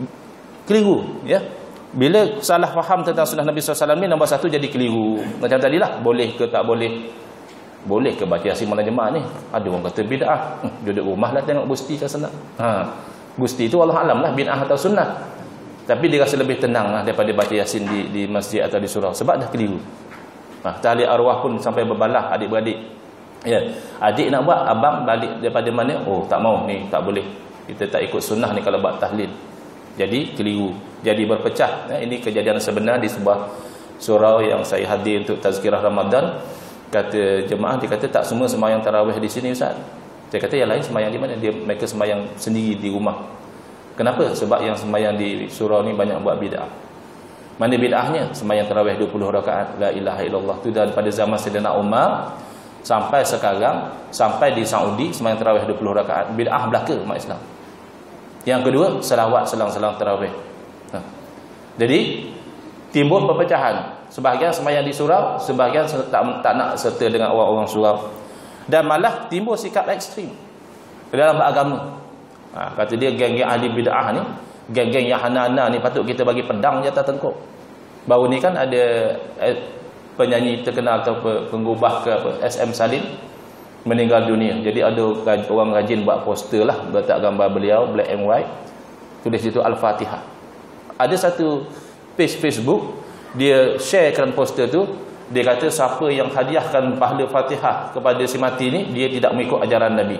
keliru, ya. Bila salah faham tentang sunnah Nabi sallallahu alaihi wasallam ni, nombor satu jadi keliru. Macam tadilah, boleh ke tak boleh? Boleh ke baca Yasin malam jemaah ni? Ada orang kata bid'ah. Hmm, duduk rumah lah tengok Gusti kan senang. Ha. Gusti itu Allah alam lah bid'ah atau sunnah. Tapi dia rasa lebih tenang lah daripada baca Yasin di, di masjid atau di surau, sebab dah keliru. Ha, tahlil arwah pun sampai berbalah adik-beradik. Ya, adik nak buat, abang balik daripada mana? Oh, tak mau ni, tak boleh. Kita tak ikut sunnah ni kalau buat tahlil. Jadi keliru, jadi berpecah. Ya, ini kejadian sebenar di sebuah surau yang saya hadir untuk tazkirah Ramadan. Kata jemaah, dia kata tak semua sembahyang tarawih di sini Ustaz. Saya kata yang lain sembahyang di mana? Dia mereka sembahyang sendiri di rumah. Kenapa? Sebab yang sembahyang di surau ni banyak buat bid'ah. Mana bid'ahnya? Sembahyang tarawih dua puluh rakaat, la ilaha illallah. Tu daripada zaman Sayyidina Umar sampai sekarang, sampai di Saudi sembahyang tarawih dua puluh rakaat. Bid'ah belaka umat Islam. Yang kedua, selawat selang-selang tarawih. Ha. Jadi timbul perpecahan. Sebahagian sembahyang di surau, sebahagian tak, tak nak serta dengan orang-orang surau. Dan malah timbul sikap ekstrim dalam beragama. Ha, kata dia geng-geng ahli bid'ah ni, geng-geng yang hana-hana ni patut kita bagi pedang di atas tengkuk. Baru ni kan ada eh, penyanyi terkenal atau penggubah ke apa, S M Salim meninggal dunia. Jadi ada orang rajin buat poster lah, letak gambar beliau black and white, tulis situ Al-Fatihah. Ada satu page Facebook, dia sharekan poster tu. Dia kata siapa yang hadiahkan pahala Fatihah kepada si mati ni, dia tidak mengikut ajaran Nabi.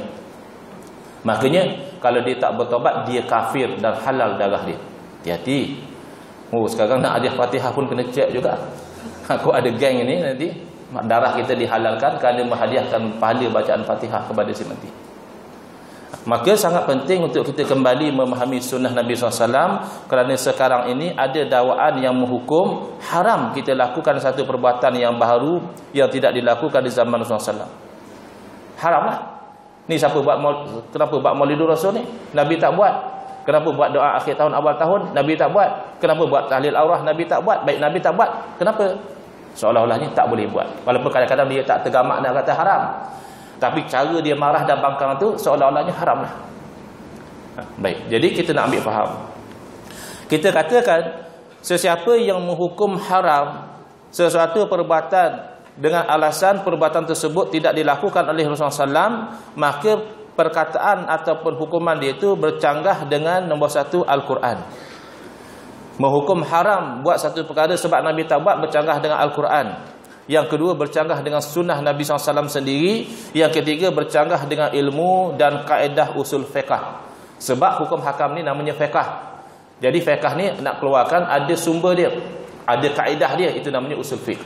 Makanya kalau dia tak bertobat, dia kafir dan halal darah dia. Hati-hati. Oh, sekarang nak hadiah Fatihah pun kena cek juga. Aku ada geng ni nanti darah kita dihalalkan kerana menghadiahkan pahala bacaan Fatihah kepada si mati. Maka sangat penting untuk kita kembali memahami sunnah Nabi sallallahu alaihi wasallam, kerana sekarang ini ada dakwaan yang menghukum haram kita lakukan satu perbuatan yang baru yang tidak dilakukan di zaman Rasulullah sallallahu alaihi wasallam. Haramlah. Ni siapa buat maul, kenapa buat Maulidur Rasul ni? Nabi tak buat. Kenapa buat doa akhir tahun awal tahun? Nabi tak buat. Kenapa buat tahlil aurah? Nabi tak buat. Baik Nabi tak buat. Kenapa? Seolah-olahnya tak boleh buat. Walaupun kadang-kadang dia tak tergamak nak kata haram, tapi cara dia marah dan bangkang tu seolah-olahnya haram lah. Baik, jadi kita nak ambil faham. Kita katakan sesiapa yang menghukum haram sesuatu perbuatan dengan alasan perbuatan tersebut tidak dilakukan oleh Rasulullah sallallahu alaihi wasallam, maka perkataan ataupun hukuman dia itu bercanggah dengan nombor satu Al-Quran. Menghukum haram buat satu perkara sebab Nabi tak buat, bercanggah dengan Al-Quran. Yang kedua, bercanggah dengan sunnah Nabi sallallahu alaihi wasallam sendiri. Yang ketiga, bercanggah dengan ilmu dan kaedah usul fiqh. Sebab hukum hakam ni namanya fiqh. Jadi fiqh ni nak keluarkan ada sumber dia, ada kaedah dia, itu namanya usul fiqh.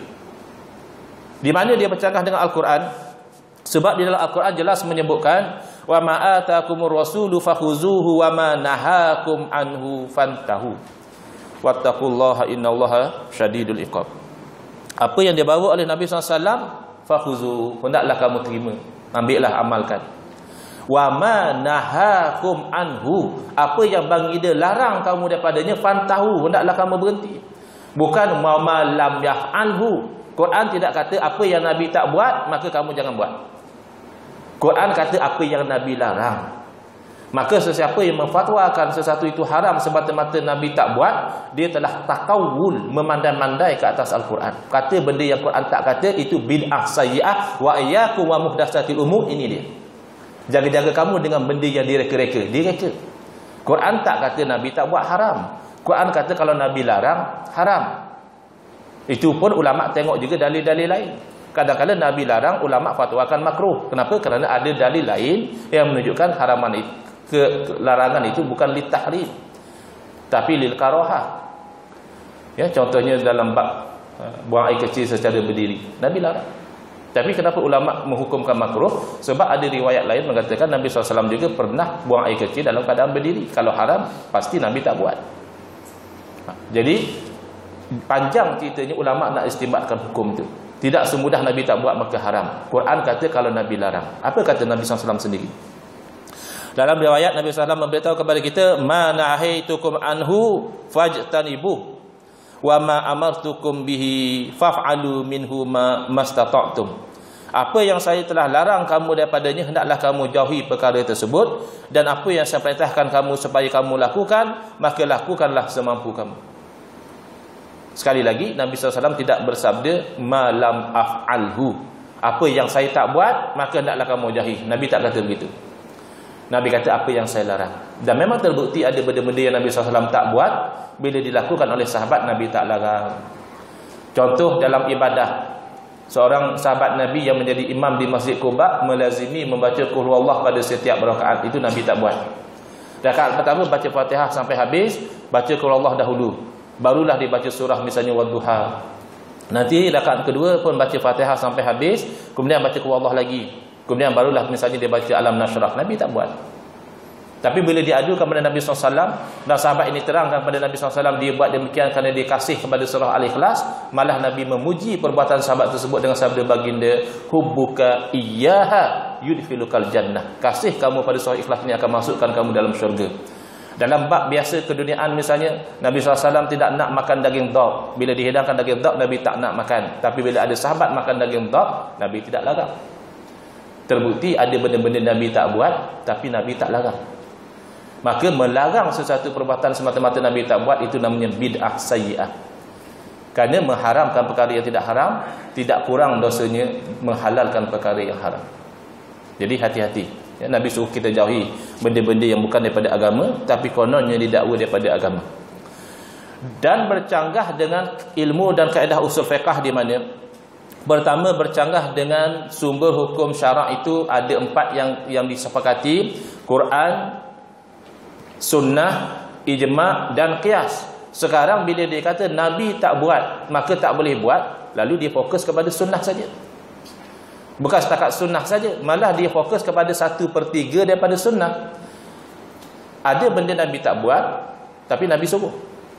Di mana dia bercanggah dengan Al-Quran? Sebab di dalam Al-Quran jelas menyebutkan, wa ma atakumur rasulu fakhuzuhu wa ma nahakum anhu fantahu wattaqullaha innallaha syadidul iqab. Apa yang dibawa oleh Nabi sallallahu alaihi wasallam, fakhuzu, hendaklah kamu terima, ambillah, amalkan. Wa ma nahakum anhu, apa yang baginda larang kamu daripadanya, fantahu, hendaklah kamu berhenti. Bukan wa ma lam yaf'alhu. Quran tidak kata apa yang Nabi tak buat maka kamu jangan buat. Quran kata apa yang Nabi larang. Maka sesiapa yang memfatwakan sesuatu itu haram semata-mata Nabi tak buat, dia telah takawul, memandai-mandai ke atas Al-Quran. Kata benda yang Quran tak kata, itu bid'ah sayyi'ah wa iyyakum wa muhdatsatil umur. Ini dia. Jaga-jaga kamu dengan benda yang direka-reka. Direka. Quran tak kata Nabi tak buat haram. Quran kata kalau Nabi larang, haram. Itu pun ulama' tengok juga dalil-dalil lain. Kadang-kadang Nabi larang, ulama' fatwakan makruh. Kenapa? Kerana ada dalil lain yang menunjukkan haraman itu. Ke, ke larangan itu bukan li tahrim, tapi lil karahah. Ya, contohnya dalam bab uh, buang air kecil secara berdiri, Nabi larang. Tapi kenapa ulama menghukumkan makruh? Sebab ada riwayat lain mengatakan Nabi sallallahu alaihi wasallam juga pernah buang air kecil dalam keadaan berdiri. Kalau haram, pasti Nabi tak buat. Jadi panjang ceritanya ulama nak istinbatkan hukum tu. Tidak semudah Nabi tak buat maka haram. Quran kata kalau Nabi larang. Apa kata Nabi sallallahu alaihi wasallam sendiri? Dalam riwayat Nabi sallallahu alaihi wasallam memberitahu kepada kita, "Ma nahaitukum anhu fajtanibuh wa ma amartukum bihi faf'alu minhu ma mastata'tum." Apa yang saya telah larang kamu daripadanya, hendaklah kamu jauhi perkara tersebut, dan apa yang saya perintahkan kamu supaya kamu lakukan, maka lakukanlah semampu kamu. Sekali lagi, Nabi sallallahu alaihi wasallam tidak bersabda ma lam af'alhu, apa yang saya tak buat maka hendaklah kamu jauhi. Nabi tak kata begitu. Nabi kata apa yang saya larang. Dan memang terbukti ada benda-benda yang Nabi sallallahu alaihi wasallam tak buat, bila dilakukan oleh sahabat Nabi tak larang. Contoh dalam ibadah, seorang sahabat Nabi yang menjadi imam di Masjid Quba melazimi membaca qul huwallah pada setiap rakaat, itu Nabi tak buat. Rakaat pertama baca Fatihah sampai habis, baca qul huwallah dahulu, barulah dibaca surah misalnya wadduha. Nanti rakaat kedua pun baca Fatihah sampai habis, kemudian baca qul huwallah lagi, kemudian barulah misalnya dia baca alam nashrah. Nabi tak buat. Tapi bila diadukan kepada Nabi sallallahu alaihi wasallam, dan sahabat ini terangkan kepada Nabi sallallahu alaihi wasallam, dia buat demikian kerana dia kasih kepada surah Al-Ikhlas, malah Nabi memuji perbuatan sahabat tersebut dengan sabda baginda, hubbuka iyyaha yudkhilukal jannah. Kasih kamu pada surah Ikhlas ini akan masukkan kamu dalam syurga. Dalam bab biasa keduniaan misalnya, Nabi sallallahu alaihi wasallam tidak nak makan daging dhab. Bila dihidangkan daging dhab, Nabi tak nak makan. Tapi bila ada sahabat makan daging dhab, Nabi tidak larang. Terbukti ada benda-benda Nabi tak buat, tapi Nabi tak larang. Maka melarang sesuatu perbuatan semata-mata Nabi tak buat, itu namanya bid'ah sayyi'ah. Kerana mengharamkan perkara yang tidak haram, tidak kurang dosanya menghalalkan perkara yang haram. Jadi hati-hati ya, Nabi suruh kita jauhi benda-benda yang bukan daripada agama, tapi kononnya didakwa daripada agama. Dan bercanggah dengan ilmu dan kaedah usul fiqh, di mana pertama bercanggah dengan sumber hukum syarak itu ada empat yang yang disepakati: Quran, sunnah, ijma' dan qiyas. Sekarang bila dia kata Nabi tak buat, maka tak boleh buat, lalu dia fokus kepada sunnah saja. Bukan setakat sunnah saja, malah dia fokus kepada satu per tiga daripada sunnah. Ada benda Nabi tak buat, tapi Nabi suruh.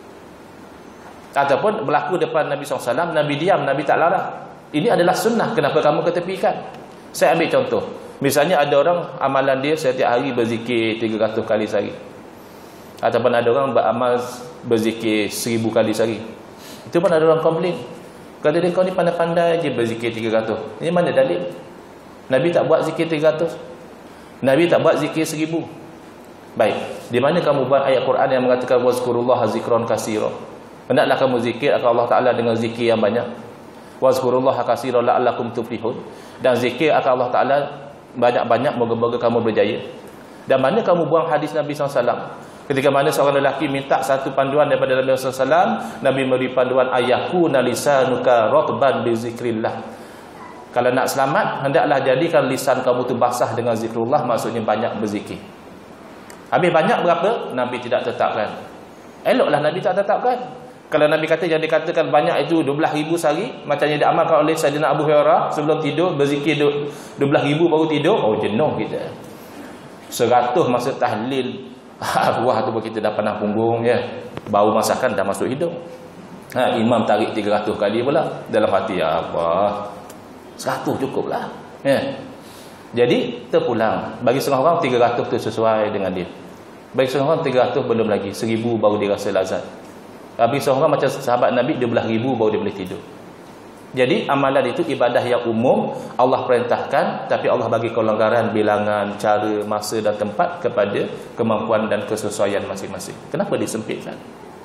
Ataupun berlaku depan Nabi sallallahu alaihi wasallam, Nabi diam, Nabi tak larang. Ini adalah sunnah, kenapa kamu ketepikan? Saya ambil contoh. Misalnya ada orang amalan dia setiap hari berzikir tiga ratus kali sehari. Ataupun ada orang beramal berzikir seribu kali sehari. Itu pun ada orang komplain. Kata dia, kau ni pandai-pandai je berzikir tiga ratus. Ini mana dalil? Nabi tak buat zikir tiga ratus. Nabi tak buat zikir seribu. Baik, di mana kamu buat ayat Quran yang mengatakan wazkurullaha zikran katsira? Hendaklah kamu zikir akan Allah Taala dengan zikir yang banyak. Wazkurullaha katsira la'allakum tuflihun. Dan zikir akan Allah Taala banyak-banyak, moga-moga kamu berjaya. Dan mana kamu buang hadis Nabi sallallahu alaihi wasallam? Ketika mana seorang lelaki minta satu panduan daripada Nabi sallallahu alaihi wasallam, Nabi memberi panduan ayakuna lisanuka ratban bi zikrillah. Kalau nak selamat, hendaklah jadikan lisan kamu tu basah dengan zikrullah, maksudnya banyak berzikir. Habis banyak berapa? Nabi tidak tetapkan. Eloklah Nabi tak tetapkan. Kalau Nabi kata yang dikatakan banyak itu dua belas ribu sehari, macam yang diamalkan oleh Sayyidina Abu Hurairah sebelum tidur berzikir dua belas ribu baru tidur, oh jenuh kita. seratus masa tahlil, buah tu kita dah panah punggung ya. Bau masakan dah masuk hidung. Ha, imam tarik tiga ratus kali pula. Dalam hati apa? seratus cukuplah. Ya. Jadi terpulang. Bagi setengah orang tiga ratus tu sesuai dengan dia. Bagi setengah orang tiga ratus belum lagi, seribu baru dia rasa lazat. Bagi setengah orang macam sahabat Nabi dua belas ribu baru dia boleh tidur. Jadi amalan itu ibadah yang umum Allah perintahkan, tapi Allah bagi kelonggaran bilangan, cara, masa dan tempat kepada kemampuan dan kesesuaian masing-masing. Kenapa disempitkan?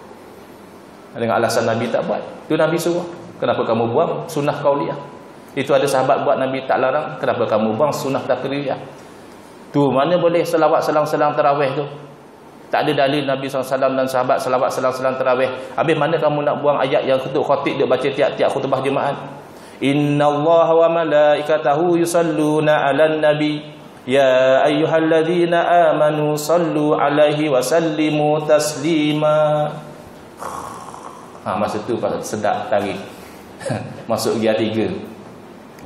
Dengan alasan Nabi tak buat. Itu Nabi suruh. Kenapa kamu buang sunnah qauliyah? Itu ada sahabat buat, Nabi tak larang. Kenapa kamu buang sunnah takriyah? Tu mana boleh selawat selang-selang tarawih tu? Tak ada dalil Nabi sallallahu alaihi wasallam dan sahabat selawat selang-selang tarawih. Habis mana kamu nak buang ayat yang ketuk khatib dia baca tiap-tiap khutbah Jumaat? Innallaha wa malaikatahu yusalluna 'alan nabi ya ayyuhalladzina amanu sallu 'alaihi wa sallimu taslima. Ha, masa tu sedap tarik. Masuk gear tiga.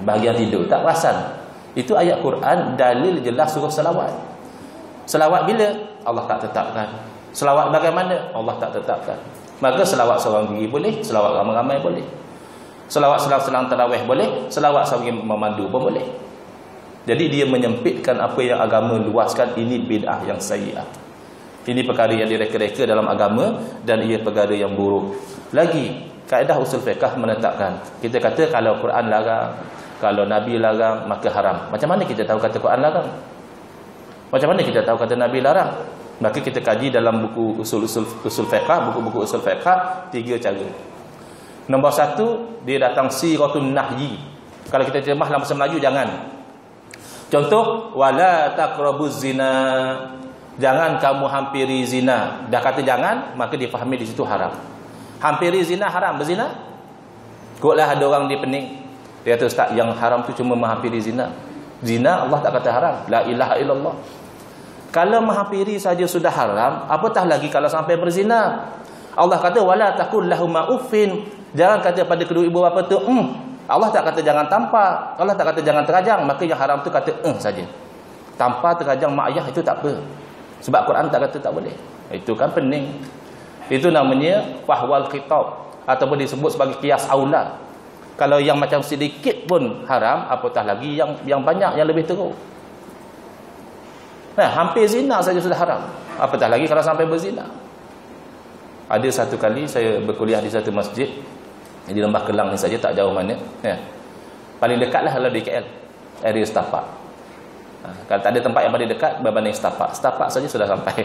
bahagian tidur, tak perasan. Itu ayat Quran, dalil jelas suruh selawat. Selawat bila? Allah tak tetapkan. Selawat bagaimana? Allah tak tetapkan. Maka selawat seorang diri boleh, selawat ramai-ramai boleh. Selawat selang-selang tarawih boleh, selawat seorang memandu pun boleh. Jadi dia menyempitkan apa yang agama luaskan. Ini bid'ah yang sayyi'ah. Ini perkara yang direka-reka dalam agama dan ia perkara yang buruk. Lagi, kaedah usul fiqh menetapkan, kita kata kalau Quran larang, kalau Nabi larang, maka haram. Macam mana kita tahu kata Quran larang? Macam mana kita tahu kata Nabi larang? Maka kita kaji dalam buku usul-usul usul fiqh, buku-buku usul fiqh, tiga cara. Nombor satu, dia datang siratun nahyi. Kalau kita terjemah dalam bahasa Melayu, jangan. Contoh, wala taqrabuz zina. Jangan kamu hampiri zina. Dah kata jangan, maka difahami di situ haram. Hampiri zina haram, berzina. Kotlah ada orang di Pening, dia kata, ustaz, yang haram tu cuma menghampiri zina. Zina Allah tak kata haram. La ilaha illallah. Kalau menghampiri saja sudah haram, apatah lagi kalau sampai berzina. Allah kata wala taqul lahuma uffin. Jangan kata pada kedua ibu bapa tu mm. Allah tak kata jangan tampar, Allah tak kata jangan terajang. Maka yang haram tu kata eh saja. Tampar, terajang mak ayah itu tak apa. Sebab Quran tak kata tak boleh. Itu kan pening. Itu namanya fahwal khitab, ataupun disebut sebagai qiyas aula. Kalau yang macam sedikit pun haram, apatah lagi yang yang banyak, yang lebih teruk. Nah, hampir zina saja sudah haram, apatah lagi kalau sampai berzina. Ada satu kali saya berkuliah di satu masjid di Lembah Kelang ni saja, tak jauh mana ya. Paling dekatlah kalau di K L, area Setapak. Ha, kalau tak ada tempat yang paling dekat berbanding Setapak, Setapak saja sudah sampai.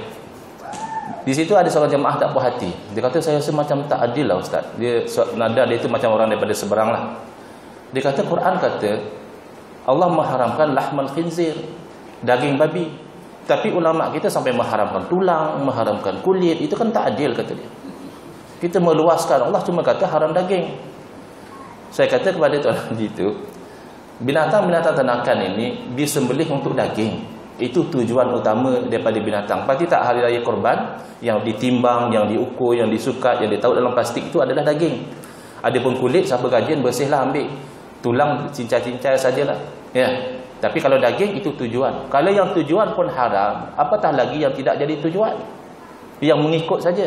Di situ ada seorang jemaah tak puas hati. Dia kata saya rasa macam tak adil lah ustaz. Dia nada dia itu macam orang daripada seberang lah. Dia kata Quran kata Allah mengharamkan lahmal khinzir, daging babi. Tapi ulama kita sampai mengharamkan tulang, mengharamkan kulit. Itu kan tak adil, kata dia. Kita meluaskan, Allah cuma kata haram daging. Saya kata kepada tuan haji itu, binatang-binatang ternakan ini disembelih untuk daging. Itu tujuan utama daripada binatang. Pasti tak hari raya korban, yang ditimbang, yang diukur, yang disukat, yang ditaruh dalam plastik itu adalah daging. Adapun kulit, siapa gajian bersihlah ambil. Tulang cincai-cincai sajalah. Ya. Tapi kalau daging itu tujuan. Kalau yang tujuan pun haram, apatah lagi yang tidak jadi tujuan, yang mengikut saja.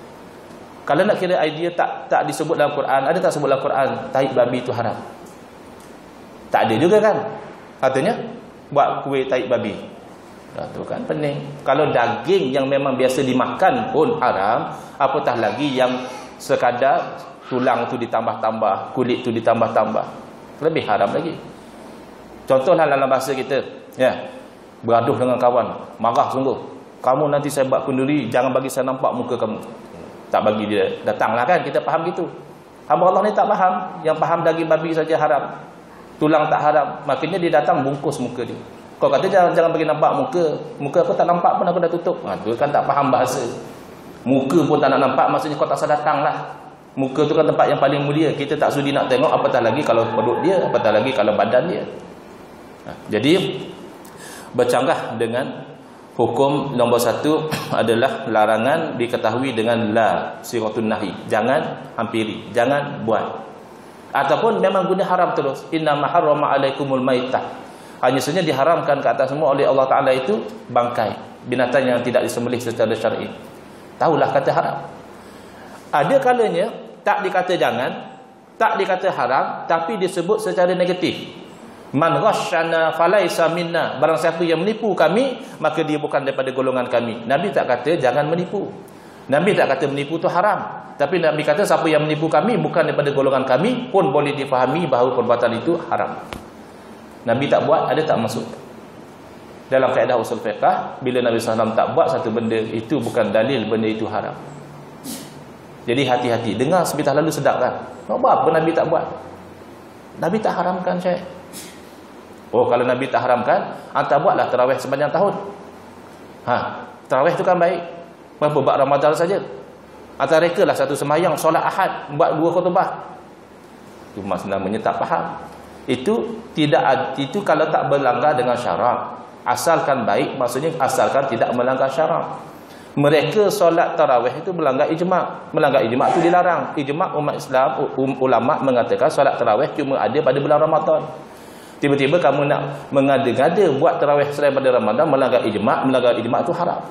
Kalau nak kira idea tak tak disebut dalam Quran, ada tak sebut dalam Quran tahi babi itu haram? Tak ada juga kan? Katanya buat kuih tahi babi. Dah tu kan pening. Kalau daging yang memang biasa dimakan pun haram, apatah lagi yang sekadar tulang tu ditambah-tambah, kulit tu ditambah-tambah, lebih haram lagi. Contohlah dalam bahasa kita, ya, beraduh dengan kawan, marah sungguh. Kamu nanti saya buat kenduri, jangan bagi saya nampak muka kamu. Tak bagi dia datanglah kan, kita faham gitu. Hamba Allah ni tak faham, yang faham daging babi saja haram, tulang tak haram. Makanya dia datang bungkus muka dia. Kau kata jangan jangan bagi nampak muka, muka aku tak nampak pun aku dah tutup. Ha, tu kan tak faham bahasa. Muka pun tak nak nampak, maksudnya kau tak usah datanglah. Muka tu kan tempat yang paling mulia, kita tak sudi nak tengok, apatah lagi kalau perut dia, apatah lagi kalau badan dia. Jadi bercanggah dengan hukum nombor satu adalah larangan diketahui dengan la siratun nahi, jangan hampiri, jangan buat. Ataupun memang guna haram terus, inna maharrama alaikumul maitah, hanya saja diharamkan ke atas semua oleh Allah Ta'ala itu bangkai, binatang yang tidak disembelih secara syar'i. Tahulah kata haram. Ada kalanya tak dikata jangan, tak dikata haram, tapi disebut secara negatif. Man ghasyana falaisa minna, barang siapa yang menipu kami maka dia bukan daripada golongan kami. Nabi tak kata jangan menipu, Nabi tak kata menipu itu haram, tapi Nabi kata siapa yang menipu kami bukan daripada golongan kami, pun boleh difahami bahawa perbuatan itu haram. Nabi tak buat, ada tak masuk dalam kaedah usul fiqh. Bila Nabi sallallahu alaihi wasallam tak buat satu benda, itu bukan dalil benda itu haram. Jadi hati-hati. Dengar sebentar lalu sedap kan, apa Nabi tak buat? Nabi tak haramkan, Syekh. Oh, kalau Nabi tak haramkan, anda buatlah tarawih sepanjang tahun. Ha, tarawih tu kan baik. Berapa bab Ramadan saja. Anda rekalah satu sembahyang solat Ahad, buat dua khutbah. Itu maknanya tak faham. Itu tidak, itu kalau tak berlanggar dengan syarak. Asalkan baik, maksudnya asalkan tidak melanggar syarak. Mereka solat tarawih itu melanggar ijma'. Melanggar ijma' itu dilarang. Ijma' umat Islam, ulama mengatakan solat tarawih cuma ada pada bulan Ramadan. Tiba-tiba kamu nak mengada-gada buat tarawih selain pada Ramadan, melanggar ijma', melanggar ijma' itu haram.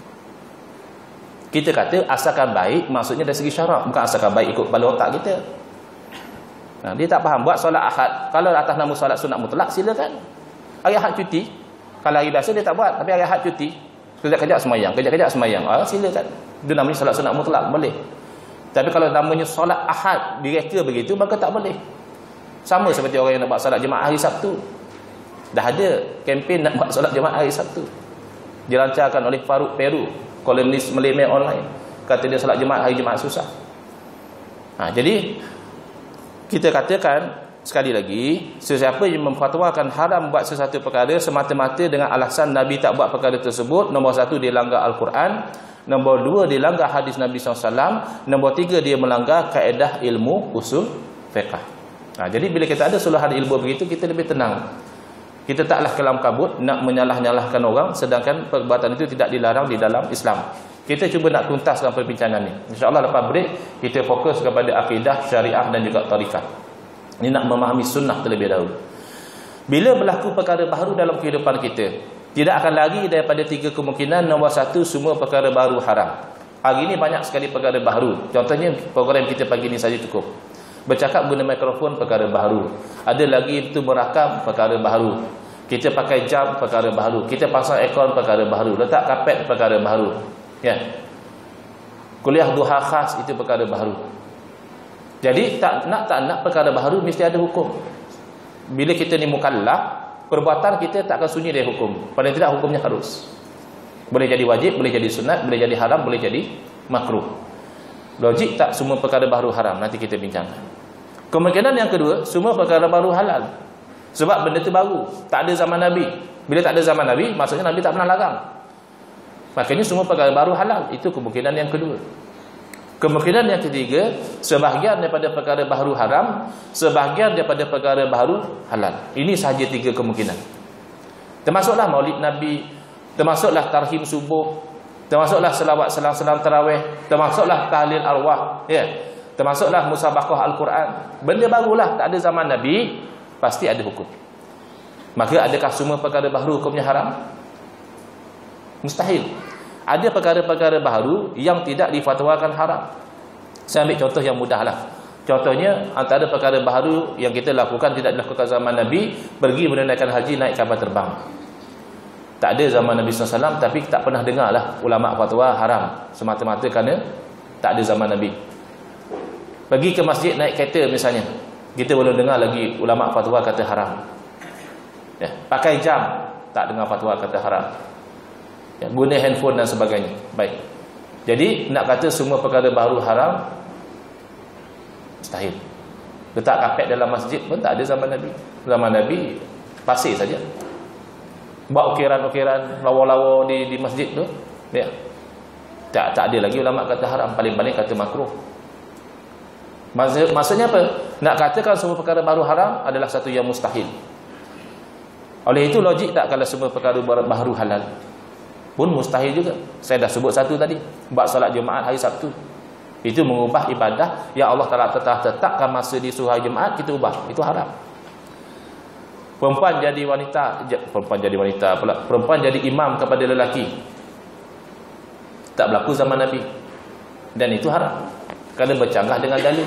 Kita kata asalkan baik, maksudnya dari segi syarak, bukan asalkan baik ikut kepala otak kita. Nah, dia tak faham buat solat Ahad. Kalau atas nama solat sunat mutlak, silakan. Hari Ahad cuti. Kalau hari biasa dia tak buat, tapi hari Ahad cuti. Kejap-kejap semayang, kejap-kejap semayang. Ah, silakan. Itu namanya solat sunat mutlak, boleh. Tapi kalau namanya solat Ahad direka begitu, maka tak boleh. Sama seperti orang yang nak buat solat jemaah hari Sabtu. Dah ada kempen nak buat solat jemaah hari Sabtu. Dilancarkan oleh Faruk Peru, kolumnis Melayu online. Kata dia solat jemaah hari Jumaat susah. Ha, jadi kita katakan sekali lagi, sesiapa yang memfatwakan haram buat sesuatu perkara semata-mata dengan alasan Nabi tak buat perkara tersebut, nombor satu dia langgar Al-Quran, nombor dua dia langgar hadis Nabi sallallahu alaihi wasallam, nombor tiga dia melanggar kaedah ilmu usul fiqh. Ha, jadi bila kita ada suluhan ilmu begitu, kita lebih tenang. Kita taklah kelam kabut nak menyalah-nyalahkan orang, sedangkan perbuatan itu tidak dilarang di dalam Islam. Kita cuba nak tuntaskan perbincangan ni. InsyaAllah lepas break kita fokus kepada akidah, syariah dan juga tarikat. Ini nak memahami sunnah terlebih dahulu. Bila berlaku perkara baru dalam kehidupan kita, tidak akan lari daripada tiga kemungkinan. Nombor satu, semua perkara baru haram. Hari ini banyak sekali perkara baru. Contohnya program kita pagi ini saja cukup. Bercakap guna mikrofon, perkara baru. Ada lagi itu merakam, perkara baru. Kita pakai jam, perkara baru. Kita pasang aircon, perkara baru. Letak kapet, perkara baru. Ya. Kuliah duha khas, itu perkara baru. Jadi tak nak tak nak perkara baru mesti ada hukum. Bila kita ni mukallaf, perbuatan kita tak akan sunyi dari hukum. Paling tidak hukumnya harus. Boleh jadi wajib, boleh jadi sunat, boleh jadi haram, boleh jadi makruh. Logik tak semua perkara baru haram? Nanti kita bincangkan. Kemungkinan yang kedua, semua perkara baru halal. Sebab benda itu baru, tak ada zaman Nabi. Bila tak ada zaman Nabi, maksudnya Nabi tak pernah larang. Makanya semua perkara baru halal. Itu kemungkinan yang kedua. Kemungkinan yang ketiga, sebahagian daripada perkara baru haram, sebahagian daripada perkara baru halal. Ini sahaja tiga kemungkinan. Termasuklah maulid Nabi, termasuklah tarhim subuh, termasuklah selawat selang-selang tarawih, termasuklah tahlil arwah, ya. Termasuklah musabaqah Al-Quran. Benda barulah, tak ada zaman Nabi, pasti ada hukum. Maka adakah semua perkara baru hukumnya haram? Mustahil. Ada perkara-perkara baru yang tidak difatwakan haram. Saya ambil contoh yang mudahlah. Contohnya, antara perkara baru yang kita lakukan tidak dilakukan zaman Nabi, pergi menunaikan haji naik kapal terbang. Tak ada zaman Nabi sallallahu alaihi wasallam, tapi tak pernah dengarlah ulama fatwa haram semata-mata kerana tak ada zaman Nabi. Pergi ke masjid naik kereta misalnya, kita belum dengar lagi ulama fatwa kata haram. Ya, pakai jam, tak dengar fatwa kata haram. Ya, guna handphone dan sebagainya. Baik. Jadi nak kata semua perkara baru haram, mustahil. Letak kapet dalam masjid pun tak ada zaman Nabi. Zaman Nabi pasir saja. Buat ukiran-ukiran lawa-lawa di di masjid tu, ya. Tak tak ada lagi ulama kata haram, paling-paling kata makruh. Maksud, maksudnya apa? Nak katakan semua perkara baru haram adalah satu yang mustahil. Oleh itu logik tak kalau semua perkara baru halal? Pun mustahil juga. Saya dah sebut satu tadi, buat solat Jumaat hari Sabtu. Itu mengubah ibadah yang Allah Taala telah tetapkan masa di suruh hari Jumaat, kita ubah. Itu haram. Perempuan jadi wanita, perempuan jadi wanita pula, perempuan jadi imam kepada lelaki, tak berlaku zaman Nabi. Dan itu haram, kerana bercanggah dengan dalil.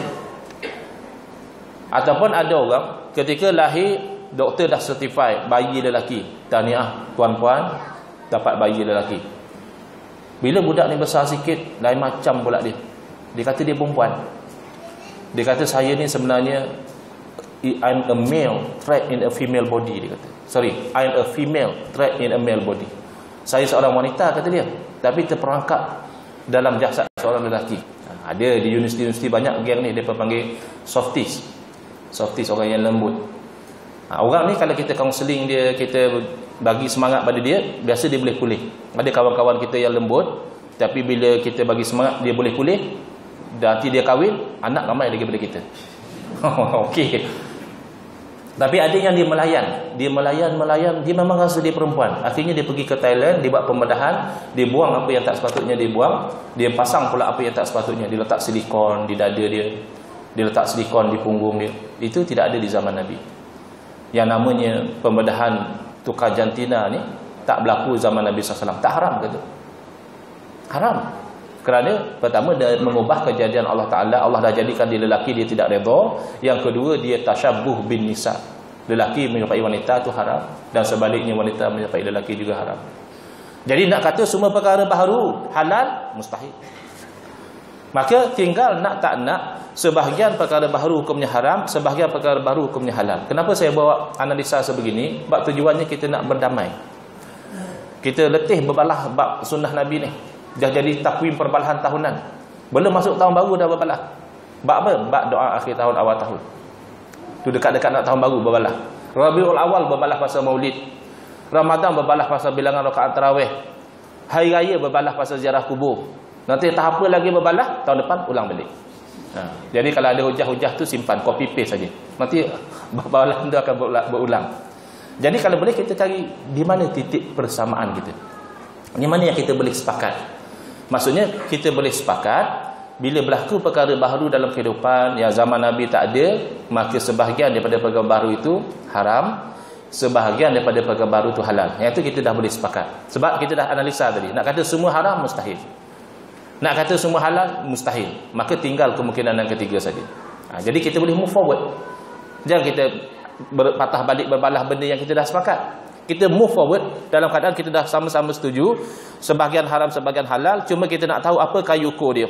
Ataupun ada orang ketika lahir, doktor dah certify bayi lelaki, tahniah puan-puan dapat bayi lelaki. Bila budak ni besar sikit, lain macam pula dia. Dia kata dia perempuan. Dia kata saya ni sebenarnya I'm a male trapped in a female body, dia kata. Sorry, I'm a female trapped in a male body. Saya seorang wanita, kata dia, tapi terperangkap dalam jasad seorang lelaki. Ada di universiti-universiti banyak geng ni, dia panggil softies. Softies, orang yang lembut. Ha, orang ni kalau kita counselling dia, kita bagi semangat pada dia, biasa dia boleh pulih. Ada kawan-kawan kita yang lembut, tapi bila kita bagi semangat dia boleh pulih, dan nanti dia kahwin, anak ramai lagi daripada kita. Okey. Tapi ada yang dia melayan, dia melayan melayan, dia memang rasa dia perempuan. Akhirnya dia pergi ke Thailand, dia buat pembedahan, dia buang apa yang tak sepatutnya dia buang, dia pasang pula apa yang tak sepatutnya, dia letak silikon di dada dia, dia letak silikon di punggung dia. Itu tidak ada di zaman Nabi. yang namanya pembedahan tukar jantina ni tak berlaku zaman Nabi sallallahu alaihi wasallam. Tak haram ke tu? Haram. Kerana pertama dia mengubah kejadian Allah Ta'ala. Allah dah jadikan dia lelaki, dia tidak redha. Yang kedua, dia tasyabbuh bin nisa. Lelaki menyerupai wanita tu haram, dan sebaliknya wanita menyerupai lelaki juga haram. Jadi nak kata semua perkara baharu halal, mustahil. Maka tinggal nak tak nak, sebahagian perkara baharu hukumnya haram, sebahagian perkara baharu hukumnya halal. Kenapa saya bawa analisa sebegini? Sebab tujuannya kita nak berdamai. Kita letih berbalah bab sunnah Nabi ni. Dah jadi takwim perbalahan tahunan. Belum masuk tahun baru dah berbalah. Bab apa? Bab doa akhir tahun, awal tahun. Tu dekat-dekat nak tahun baru berbalah. Rabiul Awal berbalah pasal Maulid. Ramadan berbalah pasal bilangan rakaat tarawih. Hari raya berbalah pasal ziarah kubur. Nanti tahap apa lagi berbalah? Tahun depan ulang balik. Ha. Jadi kalau ada hujah-hujah tu simpan, copy paste saja. Nanti berbalah tu akan berulang. Jadi kalau boleh kita cari di mana titik persamaan kita. Di mana yang kita boleh sepakat. Maksudnya kita boleh sepakat bila berlaku perkara baharu dalam kehidupan yang zaman Nabi tak ada, maka sebahagian daripada perkara baru itu haram, sebahagian daripada perkara baru itu halal. Yang itu kita dah boleh sepakat. Sebab kita dah analisa tadi. Nak kata semua haram, mustahil. Nak kata semua halal, mustahil. Maka tinggal kemungkinan yang ketiga saja. Ha, jadi kita boleh move forward. Jangan kita berpatah balik berbalah benda yang kita dah sepakat. Kita move forward dalam keadaan kita dah sama-sama setuju sebahagian haram, sebahagian halal. Cuma kita nak tahu apa kayu ukur dia.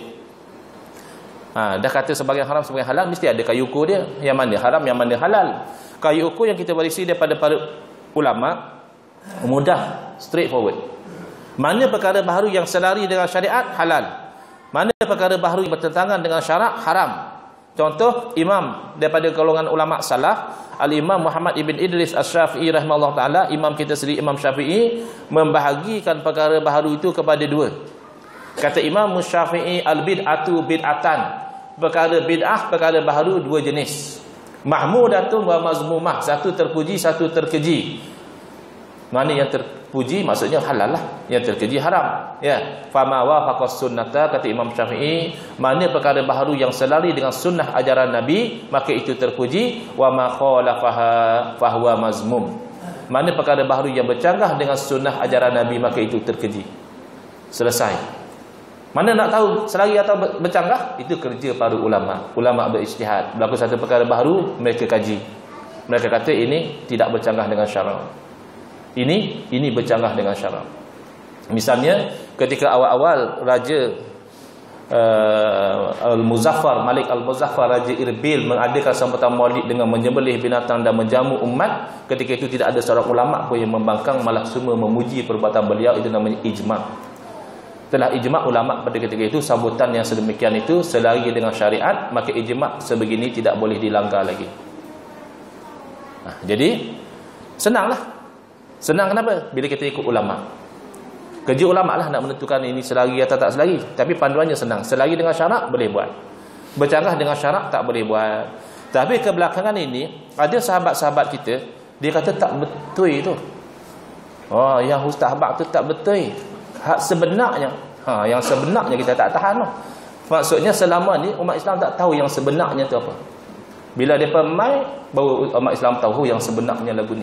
Ha, dah kata sebahagian haram, sebahagian halal, mesti ada kayu ukur dia. Yang mana haram, yang mana halal. Kayu ukur yang kita warisi daripada para ulama mudah, straightforward. Mana perkara baharu yang selari dengan syariat, halal. Mana perkara baharu yang bertentangan dengan syarak, haram. Contoh imam daripada golongan ulama salaf, Al-Imam Muhammad ibn Idris Asy-Syafi'i rahimahullah taala, imam kita sendiri Imam Syafi'i membahagikan perkara baharu itu kepada dua. Kata Imam Syafi'i, al-bid'atu bid'atan. Perkara bid'ah, perkara baharu dua jenis. Mahmudatun wa mazmumah, satu terpuji, satu terkeji. Mana yang terpuji maksudnya halal lah, yang terkeji haram. Ya, fama wafaqas sunnata, kata Imam Syafi'i, mana perkara baharu yang selari dengan sunnah ajaran Nabi, maka itu terpuji. Wa ma khalafaha fahuwa mazmum. Mana perkara baharu yang bercanggah dengan sunnah ajaran Nabi, maka itu terkeji. Selesai. Mana nak tahu selari atau bercanggah? Itu kerja para ulama. Ulama berijtihad. Berlaku satu perkara baharu, mereka kaji. Mereka kata ini tidak bercanggah dengan syarak. Ini ini bercanggah dengan syarak. Misalnya ketika awal-awal Raja uh, Al-Muzaffar, Malik Al-Muzaffar, Raja Irbil mengadakan sambutan Maulid dengan menyembelih binatang dan menjamu umat, ketika itu tidak ada seorang ulama pun yang membangkang, malah semua memuji perbuatan beliau. Itu namanya ijma'. Telah ijma' ulama pada ketika itu, sambutan yang sedemikian itu selari dengan syariat, maka ijma' sebegini tidak boleh dilanggar lagi. Nah, jadi senanglah. Senang kenapa? Bila kita ikut ulama. Kerja ulama lah nak menentukan ini selari atau tak selari. Tapi panduannya senang. Selari dengan syarak boleh buat. Bercanggah dengan syarak tak boleh buat. Tapi kebelakangan ini ada sahabat-sahabat kita, dia kata tak betul itu. Oh, yang Ustaz Habak tu tak betul. Hak sebenarnya, ha, yang sebenarnya kita tak tahan lah. Maksudnya selama ni umat Islam tak tahu yang sebenarnya tu apa. Bila dia mai, baru umat Islam tahu yang sebenarnya lagu ni.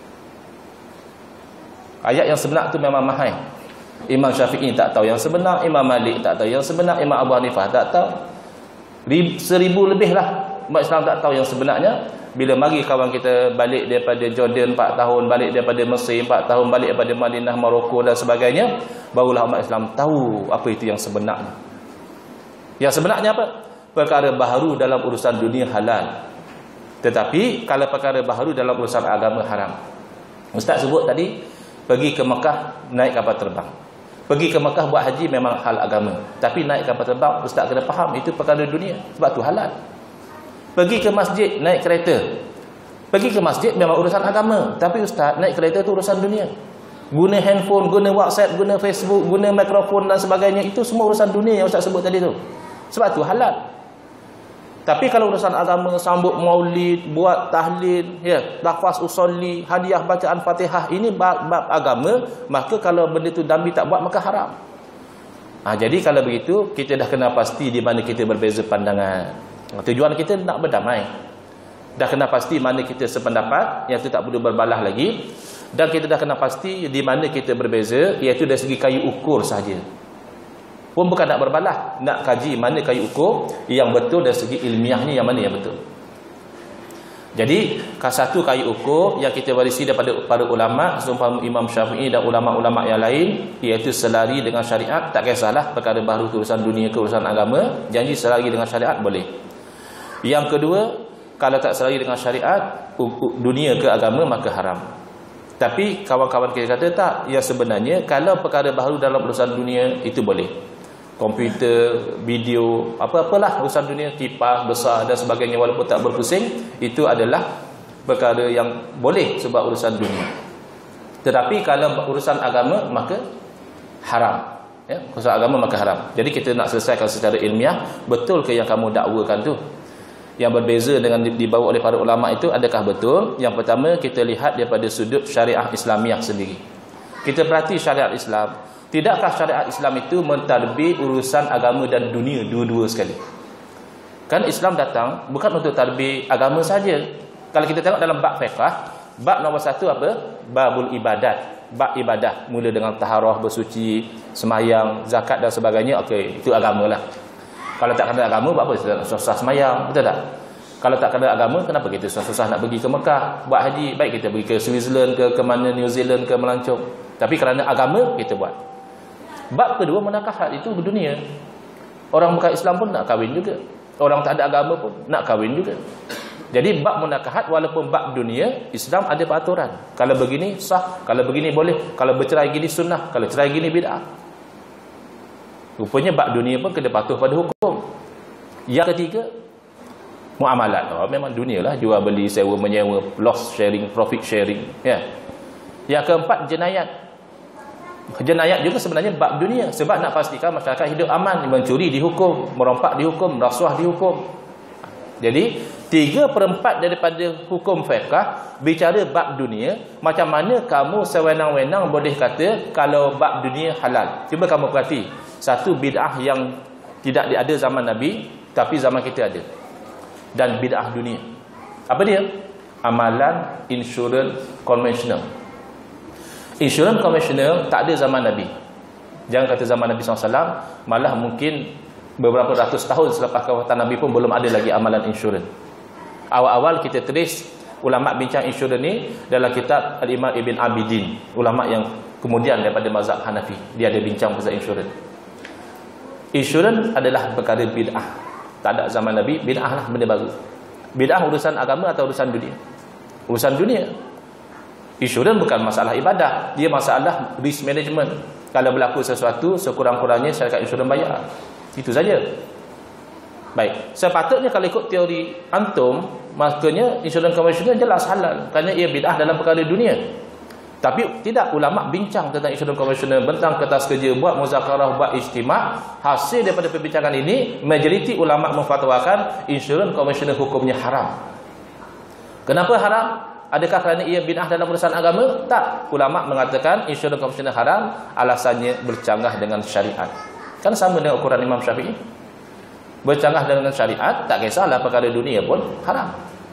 Ayat yang sebenar tu memang mahal. Imam Syafi'i tak tahu yang sebenar, Imam Malik tak tahu yang sebenar, Imam Abu Hanifah tak tahu. Seribu lebih lah umat Islam tak tahu yang sebenarnya. Bila mari kawan kita balik daripada Jordan empat tahun, balik daripada Mesir empat tahun, balik daripada Madinah, Morocco dan sebagainya, barulah umat Islam tahu apa itu yang sebenarnya. Yang sebenarnya apa? Perkara baharu dalam urusan dunia halal. Tetapi kalau perkara baharu dalam urusan agama haram. Ustaz sebut tadi, pergi ke Mekah naik kapal terbang. Pergi ke Mekah buat haji memang hal agama. Tapi naik kapal terbang, ustaz kena faham itu perkara dunia. Sebab tu halal. Pergi ke masjid naik kereta. Pergi ke masjid memang urusan agama. Tapi ustaz naik kereta tu urusan dunia. Guna handphone, guna WhatsApp, guna Facebook, guna mikrofon dan sebagainya, itu semua urusan dunia yang ustaz sebut tadi tu. Sebab tu halal. Tapi kalau urusan agama, sambut maulid, buat tahlil, ya, lafaz usolli, hadiah bacaan Fatihah, ini bab, bab agama, maka kalau benda tu Nabi tak buat maka haram. Ha, jadi kalau begitu kita dah kena pasti di mana kita berbeza pandangan. Tujuan kita nak berdamai. Dah kena pasti mana kita sependapat, yang itu tak perlu berbalah lagi. Dan kita dah kena pasti di mana kita berbeza, iaitu dari segi kayu ukur sahaja. Pun bukan nak berbalah, nak kaji mana kayu ukur yang betul dari segi ilmiahnya, yang mana yang betul. Jadi, satu kayu ukur yang kita warisi daripada para ulama, seumpama Imam Syafi'i dan ulama-ulama yang lain, iaitu selari dengan syariat, tak kisahlah perkara baru ke urusan dunia ke urusan agama, janji selari dengan syariat boleh. Yang kedua, kalau tak selari dengan syariat, dunia ke agama, maka haram. Tapi kawan-kawan kita kata tak, yang sebenarnya kalau perkara baru dalam urusan dunia itu boleh. Komputer, video, apa-apalah urusan dunia, kipas besar dan sebagainya, walaupun tak berpusing, itu adalah perkara yang boleh sebab urusan dunia. Tetapi kalau urusan agama, maka haram. Ya, urusan agama maka haram. Jadi kita nak selesaikan secara ilmiah, betul ke yang kamu dakwakan tu? Yang berbeza dengan dibawa oleh para ulama itu, adakah betul? Yang pertama, kita lihat daripada sudut syariah Islamiah sendiri. Kita perhati syariat Islam. Tidakkah syariat Islam itu mentadbir urusan agama dan dunia dua-dua sekali? Kan Islam datang bukan untuk tadbir agama saja. Kalau kita tengok dalam bab fiqh, bab nombor satu apa? Babul ibadat. Bab ibadah, mula dengan taharah, bersuci, semayang, zakat dan sebagainya. Okey, itu agama lah. Kalau tak kena agama, buat apa kita susah semayang? Betul tak? Kalau tak kena agama, kenapa kita susah-susah nak pergi ke Mekah, buat haji? Baik kita pergi ke Switzerland, ke, ke mana, New Zealand, ke Melancong. Tapi kerana agama, kita buat. Bab kedua, menakahat itu dunia. Orang bukan Islam pun nak kahwin juga. Orang tak ada agama pun nak kahwin juga. Jadi bab menakahat, walaupun bab dunia, Islam ada peraturan. Kalau begini sah, kalau begini boleh, kalau bercerai gini sunnah, kalau cerai gini bid'ah. Rupanya bab dunia pun kena patuh pada hukum. Yang ketiga, muamalat. Oh, memang dunia lah, jual beli, sewa menyewa, loss sharing, profit sharing, ya. Yang keempat, jenayat. Jenayat juga sebenarnya bab dunia, sebab nak pastikan masyarakat hidup aman. Mencuri dihukum, merompak dihukum, rasuah dihukum. Jadi tiga perempat daripada hukum fiqh bicara bab dunia. Macam mana kamu sewenang-wenang boleh kata kalau bab dunia halal? Cuba kamu perhati, satu bid'ah yang tidak ada zaman Nabi, tapi zaman kita ada. Dan bid'ah dunia. Apa dia? Amalan insurans konvensional. Insurans konvensional tak ada zaman Nabi. Jangan kata zaman Nabi sallallahu alaihi wasallam, malah mungkin beberapa ratus tahun selepas kewafatan Nabi pun belum ada lagi amalan insurans. Awal-awal kita tulis, ulama bincang insurans ni dalam kitab Al-Imam Ibn Abidin, ulama yang kemudian daripada mazhab Hanafi. Dia ada bincang pasal insurans. Insurans adalah perkara bid'ah. Tak ada zaman Nabi, bid'ah lah, benda baru. Bid'ah urusan agama atau urusan dunia? Urusan dunia. Insurans bukan masalah ibadah, dia masalah risk management. Kalau berlaku sesuatu, sekurang-kurangnya syarikat insurans bayar. Itu saja. Baik, sepatutnya kalau ikut teori antum, maknanya insurans konvensional jelas halal, kerana ia bid'ah dalam perkara dunia. Tapi tidak, ulama bincang tentang insurans konvensional, bentang kertas kerja, buat muzakarah, buat ijtima'. Hasil daripada perbincangan ini, majoriti ulama memfatwakan insurans konvensional hukumnya haram. Kenapa haram? Adakah kerana ia bid'ah dalam urusan agama? Tak. Ulama mengatakan insurans konvensional haram, alasannya bercanggah dengan syariat. Kan sama dengan ukuran Imam Syafi'i. Bercanggah dengan syariat, tak kisahlah perkara dunia pun haram.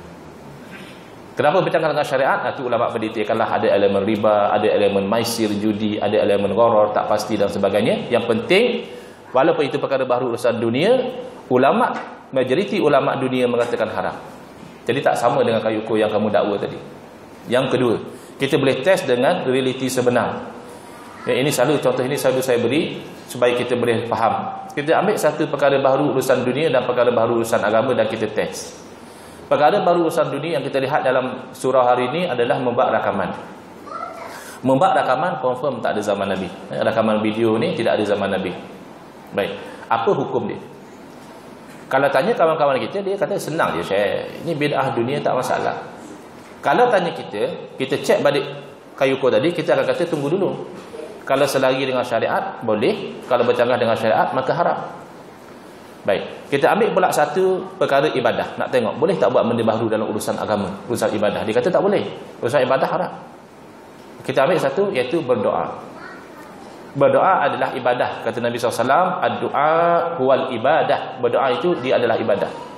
Kenapa bercanggah dengan syariat? Itu ulama berdetailkanlah, ada elemen riba, ada elemen maisir, judi, ada elemen gharar, tak pasti dan sebagainya. Yang penting, walaupun itu perkara baru urusan dunia, ulama, majoriti ulama dunia mengatakan haram. Jadi tak sama dengan kayu ukur yang kamu dakwa tadi. Yang kedua, kita boleh test dengan realiti sebenar. Ya, ini selalu, contoh ini selalu saya beri supaya kita boleh faham. Kita ambil satu perkara baru urusan dunia dan perkara baru urusan agama dan kita test. Perkara baru urusan dunia yang kita lihat dalam surah hari ini adalah membak rakaman. Membak rakaman confirm tak ada zaman Nabi. Rakaman video ni tidak ada zaman Nabi. Baik, apa hukum dia? Kalau tanya kawan-kawan kita, dia kata senang je Syekh, ini bid'ah dunia tak masalah. Kalau tanya kita, kita cek balik kayu ukur tadi, kita akan kata tunggu dulu. Kalau selari dengan syariat, boleh. Kalau bercanggah dengan syariat, maka haram. Baik, kita ambil pula satu perkara ibadah. Nak tengok, boleh tak buat benda baru dalam urusan agama, urusan ibadah? Dia kata tak boleh. Urusan ibadah haram. Kita ambil satu, iaitu berdoa. Berdoa adalah ibadah. Kata Nabi sallallahu alaihi wasallam, ad-du'a huwal ibadah. Berdoa itu dia adalah ibadah.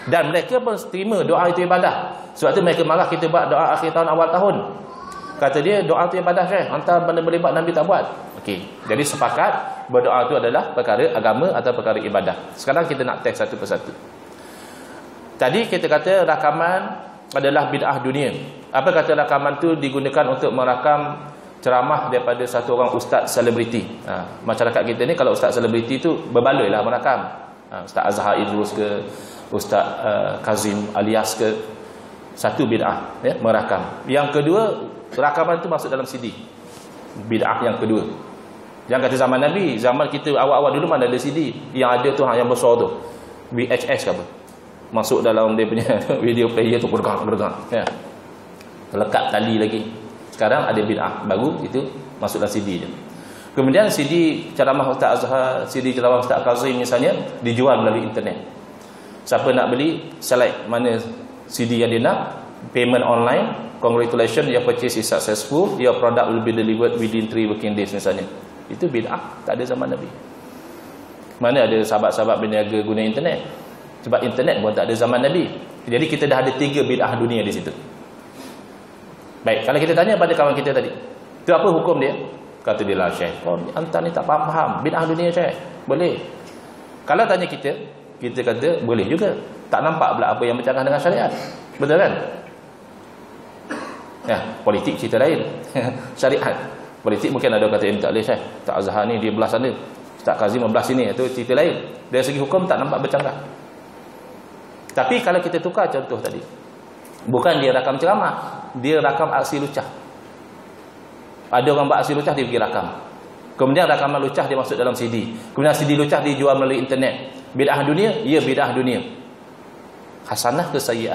Dan mereka pun terima doa itu ibadah. Sebab tu mereka marah kita buat doa akhir tahun awal tahun. Kata dia doa itu ibadah Syekh, hantar benda berlibat Nabi tak buat. Okey. Jadi sepakat berdoa itu adalah perkara agama atau perkara ibadah. Sekarang kita nak teks satu persatu. Tadi kita kata rakaman adalah bid'ah dunia. Apa kata rakaman tu digunakan untuk merakam ceramah daripada satu orang ustaz selebriti. Ha, masyarakat kita ni kalau ustaz selebriti tu berbaloi lah merakam. Ha, Ustaz Azhar Idrus ke, Ustaz uh, Kazim Alias ke, satu bid'ah ya, merakam. Yang kedua, rakaman tu masuk dalam C D. Bid'ah yang kedua. Yang kata zaman Nabi, zaman kita awal-awal dulu mana ada C D. Yang ada tu yang besar tu, V H S ke apa, masuk dalam dia punya video player tu, bergerak-bergerak ya. Lekat tali lagi. Sekarang ada bid'ah baru, itu masuk dalam C D je. Kemudian C D ceramah Ustaz Azhar, C D ceramah Ustaz Kazim misalnya dijual melalui internet. Siapa nak beli, select mana C D yang dia nak, payment online, congratulations, your purchase is successful, your product will be delivered within three working days misalnya. Itu bid'ah, tak ada zaman Nabi. Mana ada sahabat-sahabat berniaga guna internet? Sebab internet pun tak ada zaman Nabi. Jadi kita dah ada tiga bid'ah dunia di situ. Baik, kalau kita tanya pada kawan kita tadi, itu apa hukum dia? Kata dia lah, Syekh, oh, hantar ni tak faham-faham bid'ah dunia Syekh. Boleh. Kalau tanya kita, kita kata boleh juga. Tak nampak pula apa yang bercanggah dengan syariat. Betul kan? Ya, politik cerita lain. Syariat. Politik mungkin ada kata ini tak boleh Syekh. Ustaz Azhar ni dia belah sana, Ustaz Kazim belah sini, itu cerita lain. Dari segi hukum tak nampak bercanggah. Tapi kalau kita tukar contoh tadi, bukan dia rakam ceramah, dia rakam aksi lucah. Ada orang buat aksi lucah, dia pergi rakam. Kemudian rakaman lucah dia masuk dalam C D. Kemudian C D lucah dijual melalui internet. Bid'ah dunia? Ya, bid'ah dunia. Hasanah ke sayyi'ah?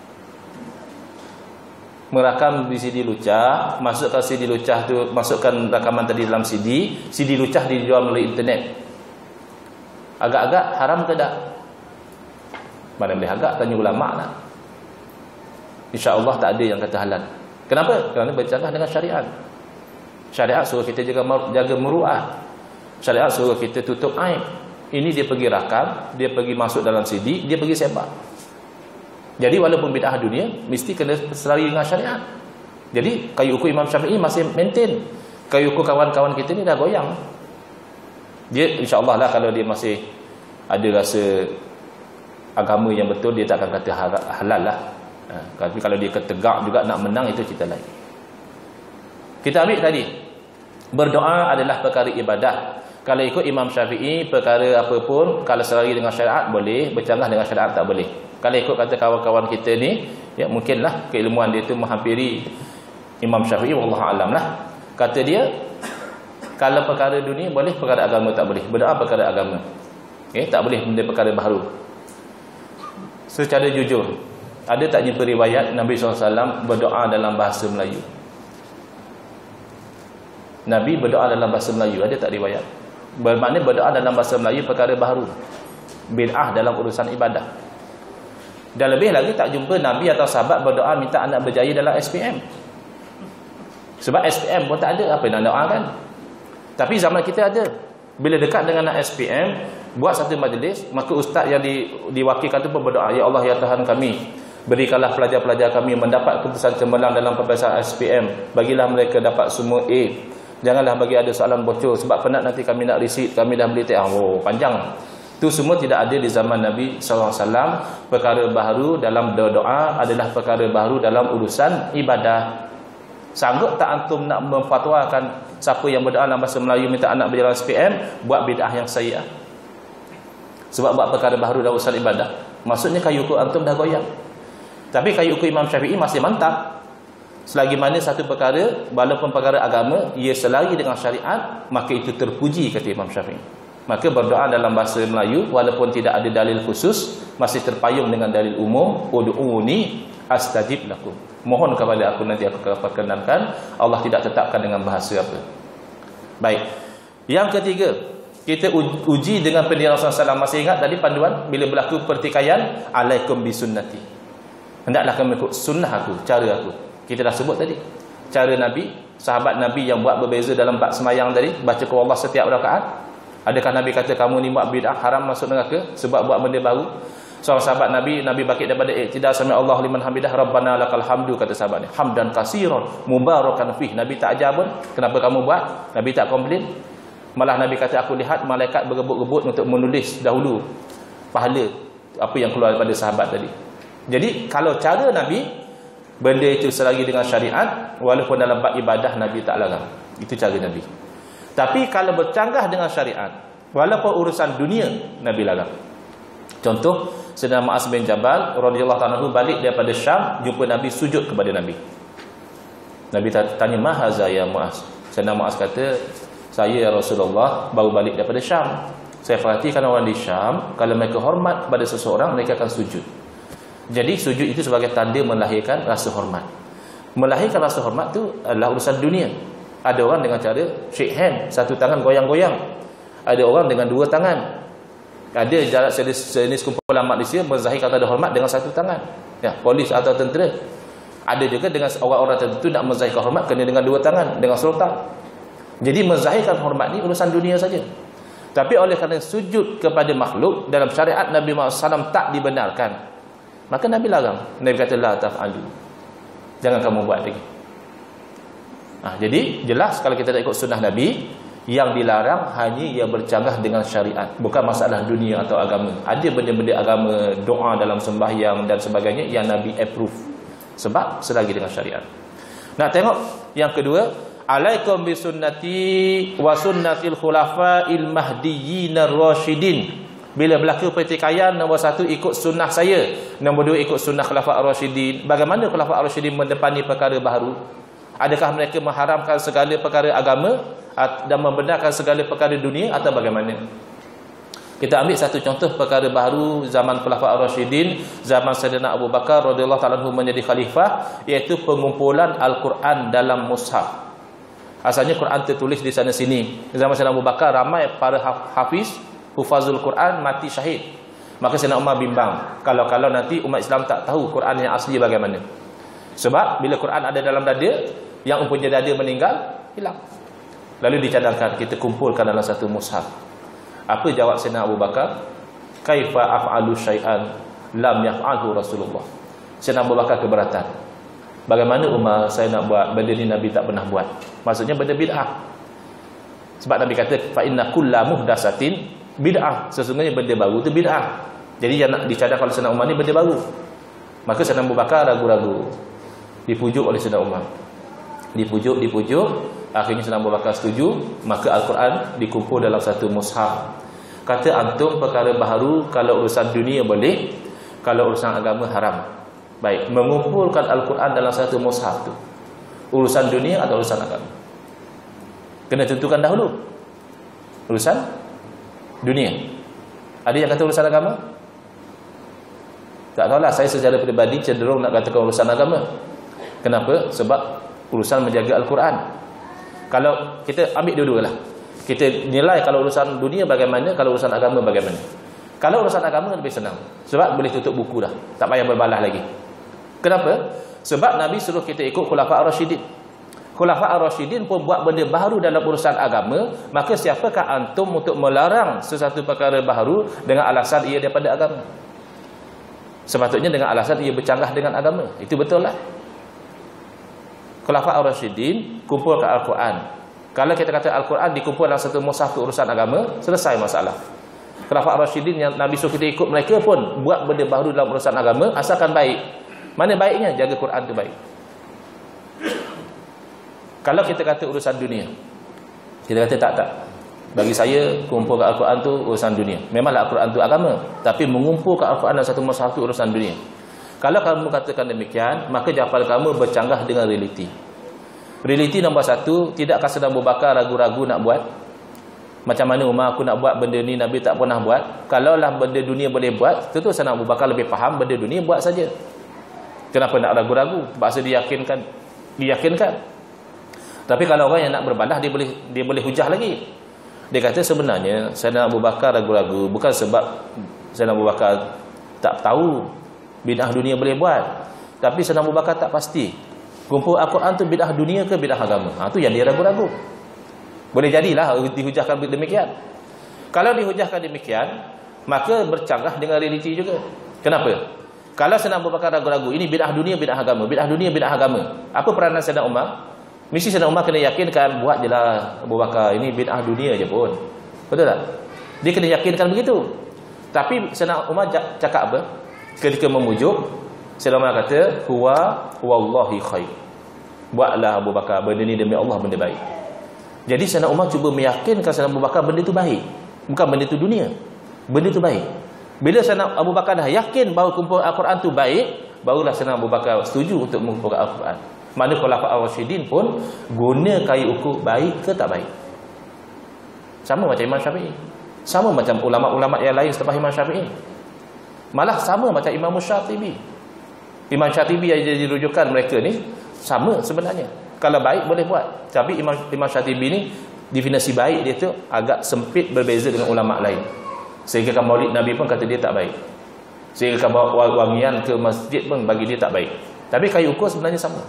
Merakam di C D lucah, masukkan C D lucah tu, masukkan rakaman tadi dalam C D, C D lucah dijual melalui internet. Agak-agak haram ke tak? Mana boleh agak, tanya ulama lah. InsyaAllah tak ada yang kata halal. Kenapa? Kerana bercanggah dengan syariat. Syariat suruh kita jaga, jaga meru'ah. Syariat suruh kita tutup aib. Ini dia pergi rakam, dia pergi masuk dalam C D, dia pergi sebar. Jadi walaupun bid'ah dunia, mesti kena selari dengan syariat. Jadi kayu ukur Imam Syafi'i masih maintain. Kayu ukur kawan-kawan kita ni dah goyang. Dia insyaAllah lah, kalau dia masih ada rasa agama yang betul, dia tak akan kata halal lah. Ha, tapi kalau dia ketegak juga nak menang, itu cerita lain. Kita ambil tadi, berdoa adalah perkara ibadah. Kalau ikut Imam Syafi'i, perkara apa pun kalau selari dengan syariat boleh, bercanggah dengan syariat tak boleh. Kalau ikut kata kawan-kawan kita ni, ya mungkinlah keilmuan dia tu menghampiri Imam Syafi'i, wallahu alam lah. Kata dia, kalau perkara dunia boleh, perkara agama tak boleh. Berdoa perkara agama, okay? Tak boleh benda perkara baharu. Secara jujur, ada tak jumpa riwayat Nabi sallallahu alaihi wasallam berdoa dalam bahasa Melayu? Nabi berdoa dalam bahasa Melayu, ada tak riwayat? Bermakna berdoa dalam bahasa Melayu perkara baharu, bid'ah dalam urusan ibadah. Dan lebih lagi tak jumpa Nabi atau sahabat berdoa minta anak berjaya dalam S P M. Sebab S P M pun tak ada, apa nak doakan? Tapi zaman kita ada. Bila dekat dengan S P M, buat satu majlis, maka ustaz yang di, diwakilkan tu pun berdoa, ya Allah, ya Tuhan kami, berikanlah pelajar-pelajar kami mendapat keputusan cemerlang dalam peperiksaan S P M. Bagilah mereka dapat semua A. Janganlah bagi ada soalan bocor, sebab penat nanti kami nak resit, kami dah beli teh. Oh, panjang. Itu semua tidak ada di zaman Nabi sallallahu alaihi wasallam. Perkara baharu dalam doa adalah perkara baharu dalam urusan ibadah. Sanggup tak antum nak memfatwakan siapa yang berdoa dalam bahasa Melayu minta anak berjalan S P M buat bid'ah yang sayyi'ah? Sebab buat perkara baharu dalam urusan ibadah. Maksudnya kayu ukur antum dah goyang. Tapi kayu ukur Imam Syafi'i masih mantap. Selagi mana satu perkara, walaupun perkara agama, ia selari dengan syariat, maka itu terpuji, kata Imam Syafi'i. Maka berdoa dalam bahasa Melayu walaupun tidak ada dalil khusus, masih terpayung dengan dalil umum, ud'uni astajib lakum. Mohon kepada aku, nanti aku akan perkenankan. Allah tidak tetapkan dengan bahasa apa. Baik. Yang ketiga, kita uji dengan pendirian Rasulullah sallallahu alaihi wasallam. Masih ingat tadi panduan bila berlaku pertikaian, alaikum bisunnati. Hendaklah kamu ikut sunnah aku, cara aku. Kita dah sebut tadi. Cara Nabi, sahabat Nabi yang buat berbeza dalam bab semayang tadi, baca qul huwallah setiap rakaat. Adakah Nabi kata kamu ni buat bid'ah, haram, masuk neraka sebab buat benda baru? Seorang sahabat Nabi, Nabi bangkit daripada iktidal, sami Allahu liman hamidah, Rabbana lakal hamdu, kata sahabat ni, hamdan katsiran mubarakan fih. Nabi tak ajar pun, kenapa kamu buat? Nabi tak komplain. Malah Nabi kata, aku lihat malaikat berebut-rebut untuk menulis dahulu pahala apa yang keluar daripada sahabat tadi. Jadi kalau cara Nabi, benda itu selagi dengan syariat, walaupun dalam bab ibadah Nabi tak larang. Itu cara Nabi. Tapi kalau bercanggah dengan syariat, walaupun urusan dunia, Nabi larang. Contoh, Sayyidina Mu'az bin Jabal radhiyallahu anhu balik daripada Syam, jumpa Nabi, sujud kepada Nabi. Nabi tanya, "Ma haza ya Mu'az?" Sayyidina Mu'az kata, "Saya ya Rasulullah baru balik daripada Syam. Saya perhatikan orang di Syam, kalau mereka hormat kepada seseorang, mereka akan sujud." Jadi sujud itu sebagai tanda melahirkan rasa hormat. Melahirkan rasa hormat tu adalah urusan dunia. Ada orang dengan cara shake hand, satu tangan goyang-goyang. Ada orang dengan dua tangan. Ada jarak sejenis kumpulan manusia menzahirkan ada hormat dengan satu tangan. Ya, polis atau tentera. Ada juga dengan orang-orang tertentu nak menzahirkan hormat kena dengan dua tangan, dengan serotak. Jadi menzahirkan hormat ni urusan dunia saja. Tapi oleh kerana sujud kepada makhluk dalam syariat Nabi Muhammad sallallahu alaihi wasallam tak dibenarkan, maka Nabi larang. Nabi kata, la taf'alu, jangan kamu buat lagi. Nah, jadi jelas kalau kita tak ikut sunnah Nabi, yang dilarang hanya yang bercanggah dengan syariat, bukan masalah dunia atau agama. Ada benda-benda agama, doa dalam sembahyang dan sebagainya yang Nabi approve, sebab selagi dengan syariat. Nak tengok yang kedua, alaikum bisunnati wa sunnatil khulafa'il mahdiyyin ar-rasyidin. Bila berlaku pertikaian, nombor satu ikut sunnah saya, nombor dua ikut sunnah khulafa' ar-rasyidin. Bagaimana khulafa' ar-rasyidin mendepani perkara baharu? Adakah mereka mengharamkan segala perkara agama dan membenarkan segala perkara dunia, atau bagaimana? Kita ambil satu contoh perkara baharu zaman khulafa' ar-rasyidin, zaman Sayyidina Abu Bakar radhiyallahu ta'ala anhu menjadi khalifah, iaitu pengumpulan Al-Quran dalam mushaf. Asalnya Quran tertulis di sana sini. Zaman Sayyidina Abu Bakar ramai para hafiz, hufazul Quran mati syahid. Maka Sayyidina Umar bimbang, kalau-kalau nanti umat Islam tak tahu Quran yang asli bagaimana. Sebab bila Quran ada dalam dada, yang mempunyai dada meninggal, hilang. Lalu dicadangkan, kita kumpulkan dalam satu mushaf. Apa jawab Sayyidina Abu Bakar? Kaifa af'alu syai'an lam yaf'alhu Rasulullah. Sayyidina Abu Bakar keberatan. Bagaimana Umar saya nak buat benda ni Nabi tak pernah buat? Maksudnya benda bid'ah. Sebab Nabi kata, fa inna kulla muhdatsatin bid'ah. Sesungguhnya benda baru tu bid'ah. Jadi yang nak dicadangkan oleh Sayyidina Umar ni benda baru. Maka Sayyidina Abu Bakar ragu-ragu. Dipujuk oleh Sayyidina Umar. Dipujuk, dipujuk. Akhirnya Sayyidina Abu Bakar setuju. Maka Al-Quran dikumpul dalam satu mushaf. Kata antum perkara baharu, kalau urusan dunia boleh, kalau urusan agama haram. Baik, mengumpulkan Al-Quran dalam satu mushaf tu, urusan dunia atau urusan agama? Kena tentukan dahulu. Urusan dunia. Ada yang kata urusan agama? Tak tahulah, saya secara peribadi cenderung nak katakan urusan agama. Kenapa? Sebab urusan menjaga Al-Quran. Kalau kita ambil dua-dualah, kita nilai kalau urusan dunia bagaimana, kalau urusan agama bagaimana. Kalau urusan agama lebih senang, sebab boleh tutup buku dah, tak payah berbalah lagi. Kenapa? Sebab Nabi suruh kita ikut Khulafa' ar-Rasyidin. Khulafa' ar-Rasyidin pun buat benda baru dalam urusan agama. Maka siapakah antum untuk melarang sesuatu perkara baru dengan alasan ia daripada agama? Sepatutnya dengan alasan ia bercanggah dengan agama. Itu betul lah. Khulafa' ar-Rasyidin kumpulkan Al-Quran. Kalau kita kata Al-Quran dikumpul dalam satu mushaf urusan agama, selesai masalah. Khulafa' ar-Rasyidin yang Nabi suruh kita ikut, mereka pun buat benda baru dalam urusan agama, asalkan baik. Mana baiknya? Jaga Quran tu baik. Kalau kita kata urusan dunia, kita kata tak, tak. Bagi saya, kumpulkan Al-Quran tu urusan dunia. Memanglah Al-Quran tu agama, tapi mengumpulkan Al-Quran dalam satu mushaf tu urusan dunia. Kalau kamu katakan demikian, maka jawapan kamu bercanggah dengan realiti. Realiti nombor satu, tidakkah Sayyidina Abu Bakar ragu-ragu nak buat? Macam mana Umar, aku nak buat benda ni, Nabi tak pernah buat. Kalaulah benda dunia boleh buat, tentu Sayyidina Abu Bakar lebih faham benda dunia, buat saja. Kenapa nak ragu-ragu? Terpaksa diyakinkan. Diyakinkan. Tapi kalau orang yang nak berbalah, dia boleh dia boleh hujah lagi. Dia kata sebenarnya Sayyidina Abu Bakar ragu-ragu bukan sebab Sayyidina Abu Bakar tak tahu bid'ah dunia boleh buat, tapi Sayyidina Abu Bakar tak pasti kumpul Al-Quran tu bid'ah dunia ke bid'ah agama. Ha, tu yang dia ragu-ragu. Boleh jadilah dihujahkan demikian. Kalau dihujahkan demikian, maka bercanggah dengan realiti juga. Kenapa? Kalau Sayyidina Abu Bakar ragu-ragu, ini bid'ah dunia, bid'ah agama, bid'ah dunia, bid'ah agama. Apa peranan Sayyidina Umar? Mesti Sayyidina Umar kena yakinkan, buat je lah Abu Bakar, ini bid'ah dunia je pun. Betul tak? Dia kena yakinkan begitu. Tapi Sayyidina Umar cakap apa? Ketika memujuk, Sayyidina Umar kata, huwa wallahi khair. Buatlah Abu Bakar, benda ni demi Allah benda baik. Jadi Sayyidina Umar cuba meyakinkan Sayyidina Abu Bakar benda tu baik. Bukan benda tu dunia. Benda tu baik. Bila Sayyidina Abu Bakar dah yakin bahawa kumpul Al-Quran tu baik, barulah Sayyidina Abu Bakar setuju untuk mengumpulkan Al-Quran. Mana Khulafa' Ar-Rasyidin pun guna kayu ukur baik ke tak baik. Sama macam Imam Syafi'i. Sama macam ulama-ulama yang lain selepas Imam Syafi'i. Malah sama macam Imam Syatibi. Imam Syatibi yang jadi rujukan mereka ni sama sebenarnya. Kalau baik boleh buat. Tapi Imam, Imam Syatibi ni definisi baik dia tu agak sempit, berbeza dengan ulama lain. Sehingga kan maulid Nabi pun kata dia tak baik. Sehingga kan bawa wangian ke masjid pun bagi dia tak baik. Tapi kayu ukur sebenarnya sama.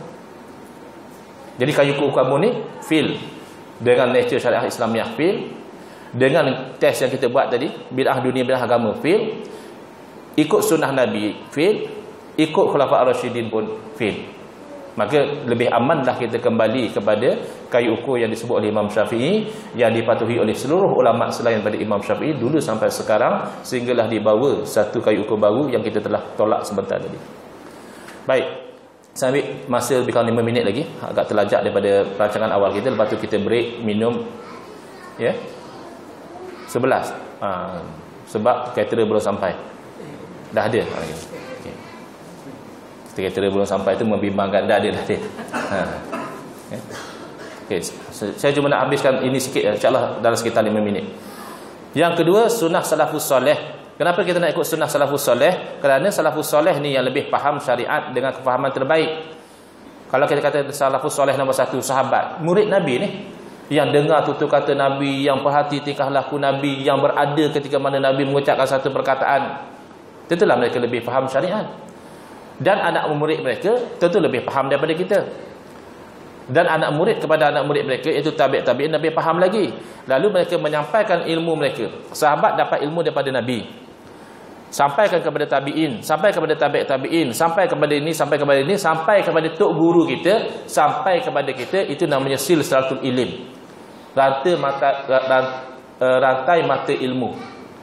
Jadi kayu ukur kamu ni feel dengan nature syariah Islamiah feel, dengan test yang kita buat tadi bid'ah dunia, bid'ah agama feel, ikut sunnah Nabi feel, ikut Khulafa' Ar-Rasyidin pun feel. Maka lebih amanlah kita kembali kepada kayu ukur yang disebut oleh Imam Syafi'i, yang dipatuhi oleh seluruh ulama selain pada Imam Syafi'i dulu sampai sekarang, sehinggalah dibawa satu kayu ukur baru yang kita telah tolak sebentar tadi. Baik, saya ambil masa lebih kurang lima minit lagi, agak terlajak daripada perancangan awal kita. Lepas tu kita break, minum ya, sebelas ha, sebab caterer belum sampai. Dah ada ha, Sekretariat belum sampai itu membimbangkan. Dah ada dah ada. Ha. Okay. Saya cuma nak habiskan ini sikit, insya-Allah dalam sekitar lima minit. Yang kedua, sunnah salafus soleh. Kenapa kita nak ikut sunnah salafus soleh? Kerana salafus soleh ni yang lebih faham syariat dengan kefahaman terbaik. Kalau kita kata salafus soleh nombor satu, sahabat, murid Nabi ni, yang dengar tutur kata Nabi, yang perhati tingkah laku Nabi, yang berada ketika mana Nabi mengucapkan satu perkataan, tentulah mereka lebih faham syariat. Dan anak murid mereka tentu lebih faham daripada kita. Dan anak murid kepada anak murid mereka, iaitu tabi' tabi'in, lebih faham lagi. Lalu mereka menyampaikan ilmu mereka. Sahabat dapat ilmu daripada Nabi, sampaikan kepada tabi'in, sampai kepada tabi' tabi'in, sampai kepada ini, sampai kepada ini, sampai kepada tok guru kita, sampai kepada kita. Itu namanya silsilatul ilim, rantai mata, rantai mata ilmu.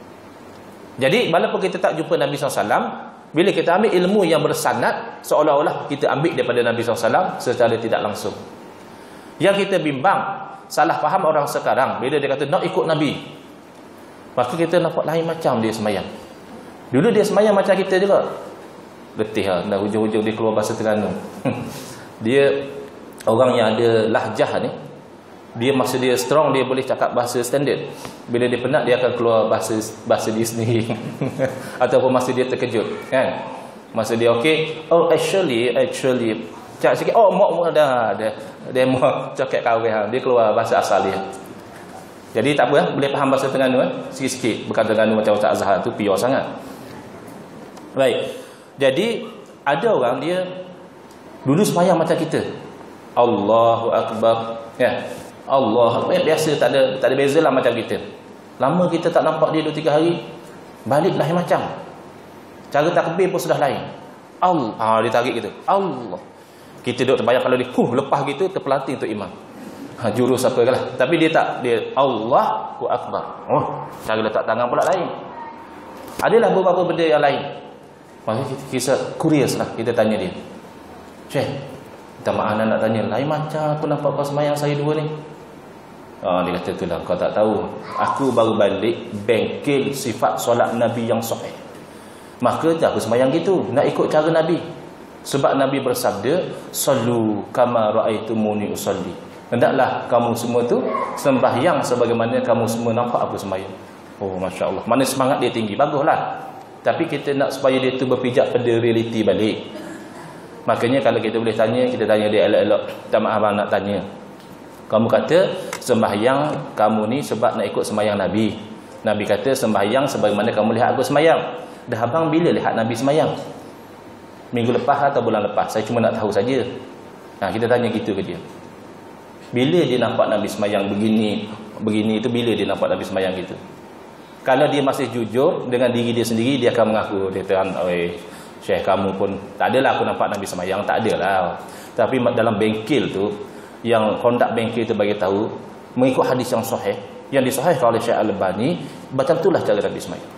Jadi walaupun kita tak jumpa Nabi sallallahu alaihi wasallam, bila kita ambil ilmu yang bersanad, seolah-olah kita ambil daripada Nabi sallallahu alaihi wasallam secara tidak langsung. Yang kita bimbang, salah faham orang sekarang bila dia kata nak ikut Nabi, maka kita nampak lain macam dia semayang. Dulu dia semayang macam kita juga. Letih lah, dah hujung-hujung dia keluar bahasa Terengganu. Dia orang yang ada lahjah ni, dia masa dia strong, dia boleh cakap bahasa standard. Bila dia penat, dia akan keluar bahasa bahasa dia sendiri. Ataupun masa dia terkejut, kan? Masa dia okey, oh actually actually cakap sikit, oh mak mak dah dah dia mau cakap kawin, dia keluar bahasa asal dia. Jadi tak apa, boleh faham bahasa Terengganu eh? Sikit-sikit, bukan Terengganu macam Ustaz Azhar tu pure sangat. Baik. Jadi ada orang dia dulu sembahyang macam kita, Allahu Akbar, ya. Allah, biasa, tak ada tak ada beza lah macam kita. Lama kita tak nampak dia dua tiga hari, balik lain macam. Cara takbir pun sudah lain. Allah, ah dia tarik gitu. Allah. Kita duduk terbayang kalau dia huh lepas gitu terpelanting untuk imam. Ha, jurus apa lah. Tapi dia tak, dia Allahu Akbar. Oh, cara letak tangan pula lain. Adalah beberapa benda yang lain. Maka kita kisah curious lah, kita tanya dia. Cik, minta maaf nak tanya, lain macam aku nampak kau semayang saya dua ni. Oh, dia kata itulah, kau tak tahu, aku baru balik bengkel sifat solat Nabi yang sahih. Maka aku semayang gitu, nak ikut cara Nabi. Sebab Nabi bersabda, sallu kama ra'aitumuni usalli. Hendaklah kamu semua tu sembahyang sebagaimana kamu semua nampak aku sembahyang. Oh, Masya Allah, mana semangat dia tinggi, baguslah. Tapi kita nak supaya dia tu berpijak pada realiti balik. Makanya kalau kita boleh tanya, kita tanya dia elok-elok. Tak maaf abang nak tanya, kamu kata sembahyang kamu ni sebab nak ikut sembahyang Nabi. Nabi kata sembahyang sebagaimana kamu lihat aku sembahyang. Dah abang bila lihat Nabi sembahyang? Minggu lepas atau bulan lepas? Saya cuma nak tahu saja. Nah, kita tanya gitu ke dia. Bila dia nampak Nabi sembahyang begini, begini itu bila dia nampak Nabi sembahyang gitu? Kalau dia masih jujur dengan diri dia sendiri, dia akan mengaku, dia kata, oi, Syekh kamu pun tak adalah aku nampak Nabi semayang, tak adalah. Tapi dalam bengkel tu, yang kondak bengkel tu bagi tahu mengikut hadis yang sahih, yang disahihkan oleh Syekh Al-Albani, macam itulah cara Nabi semayang.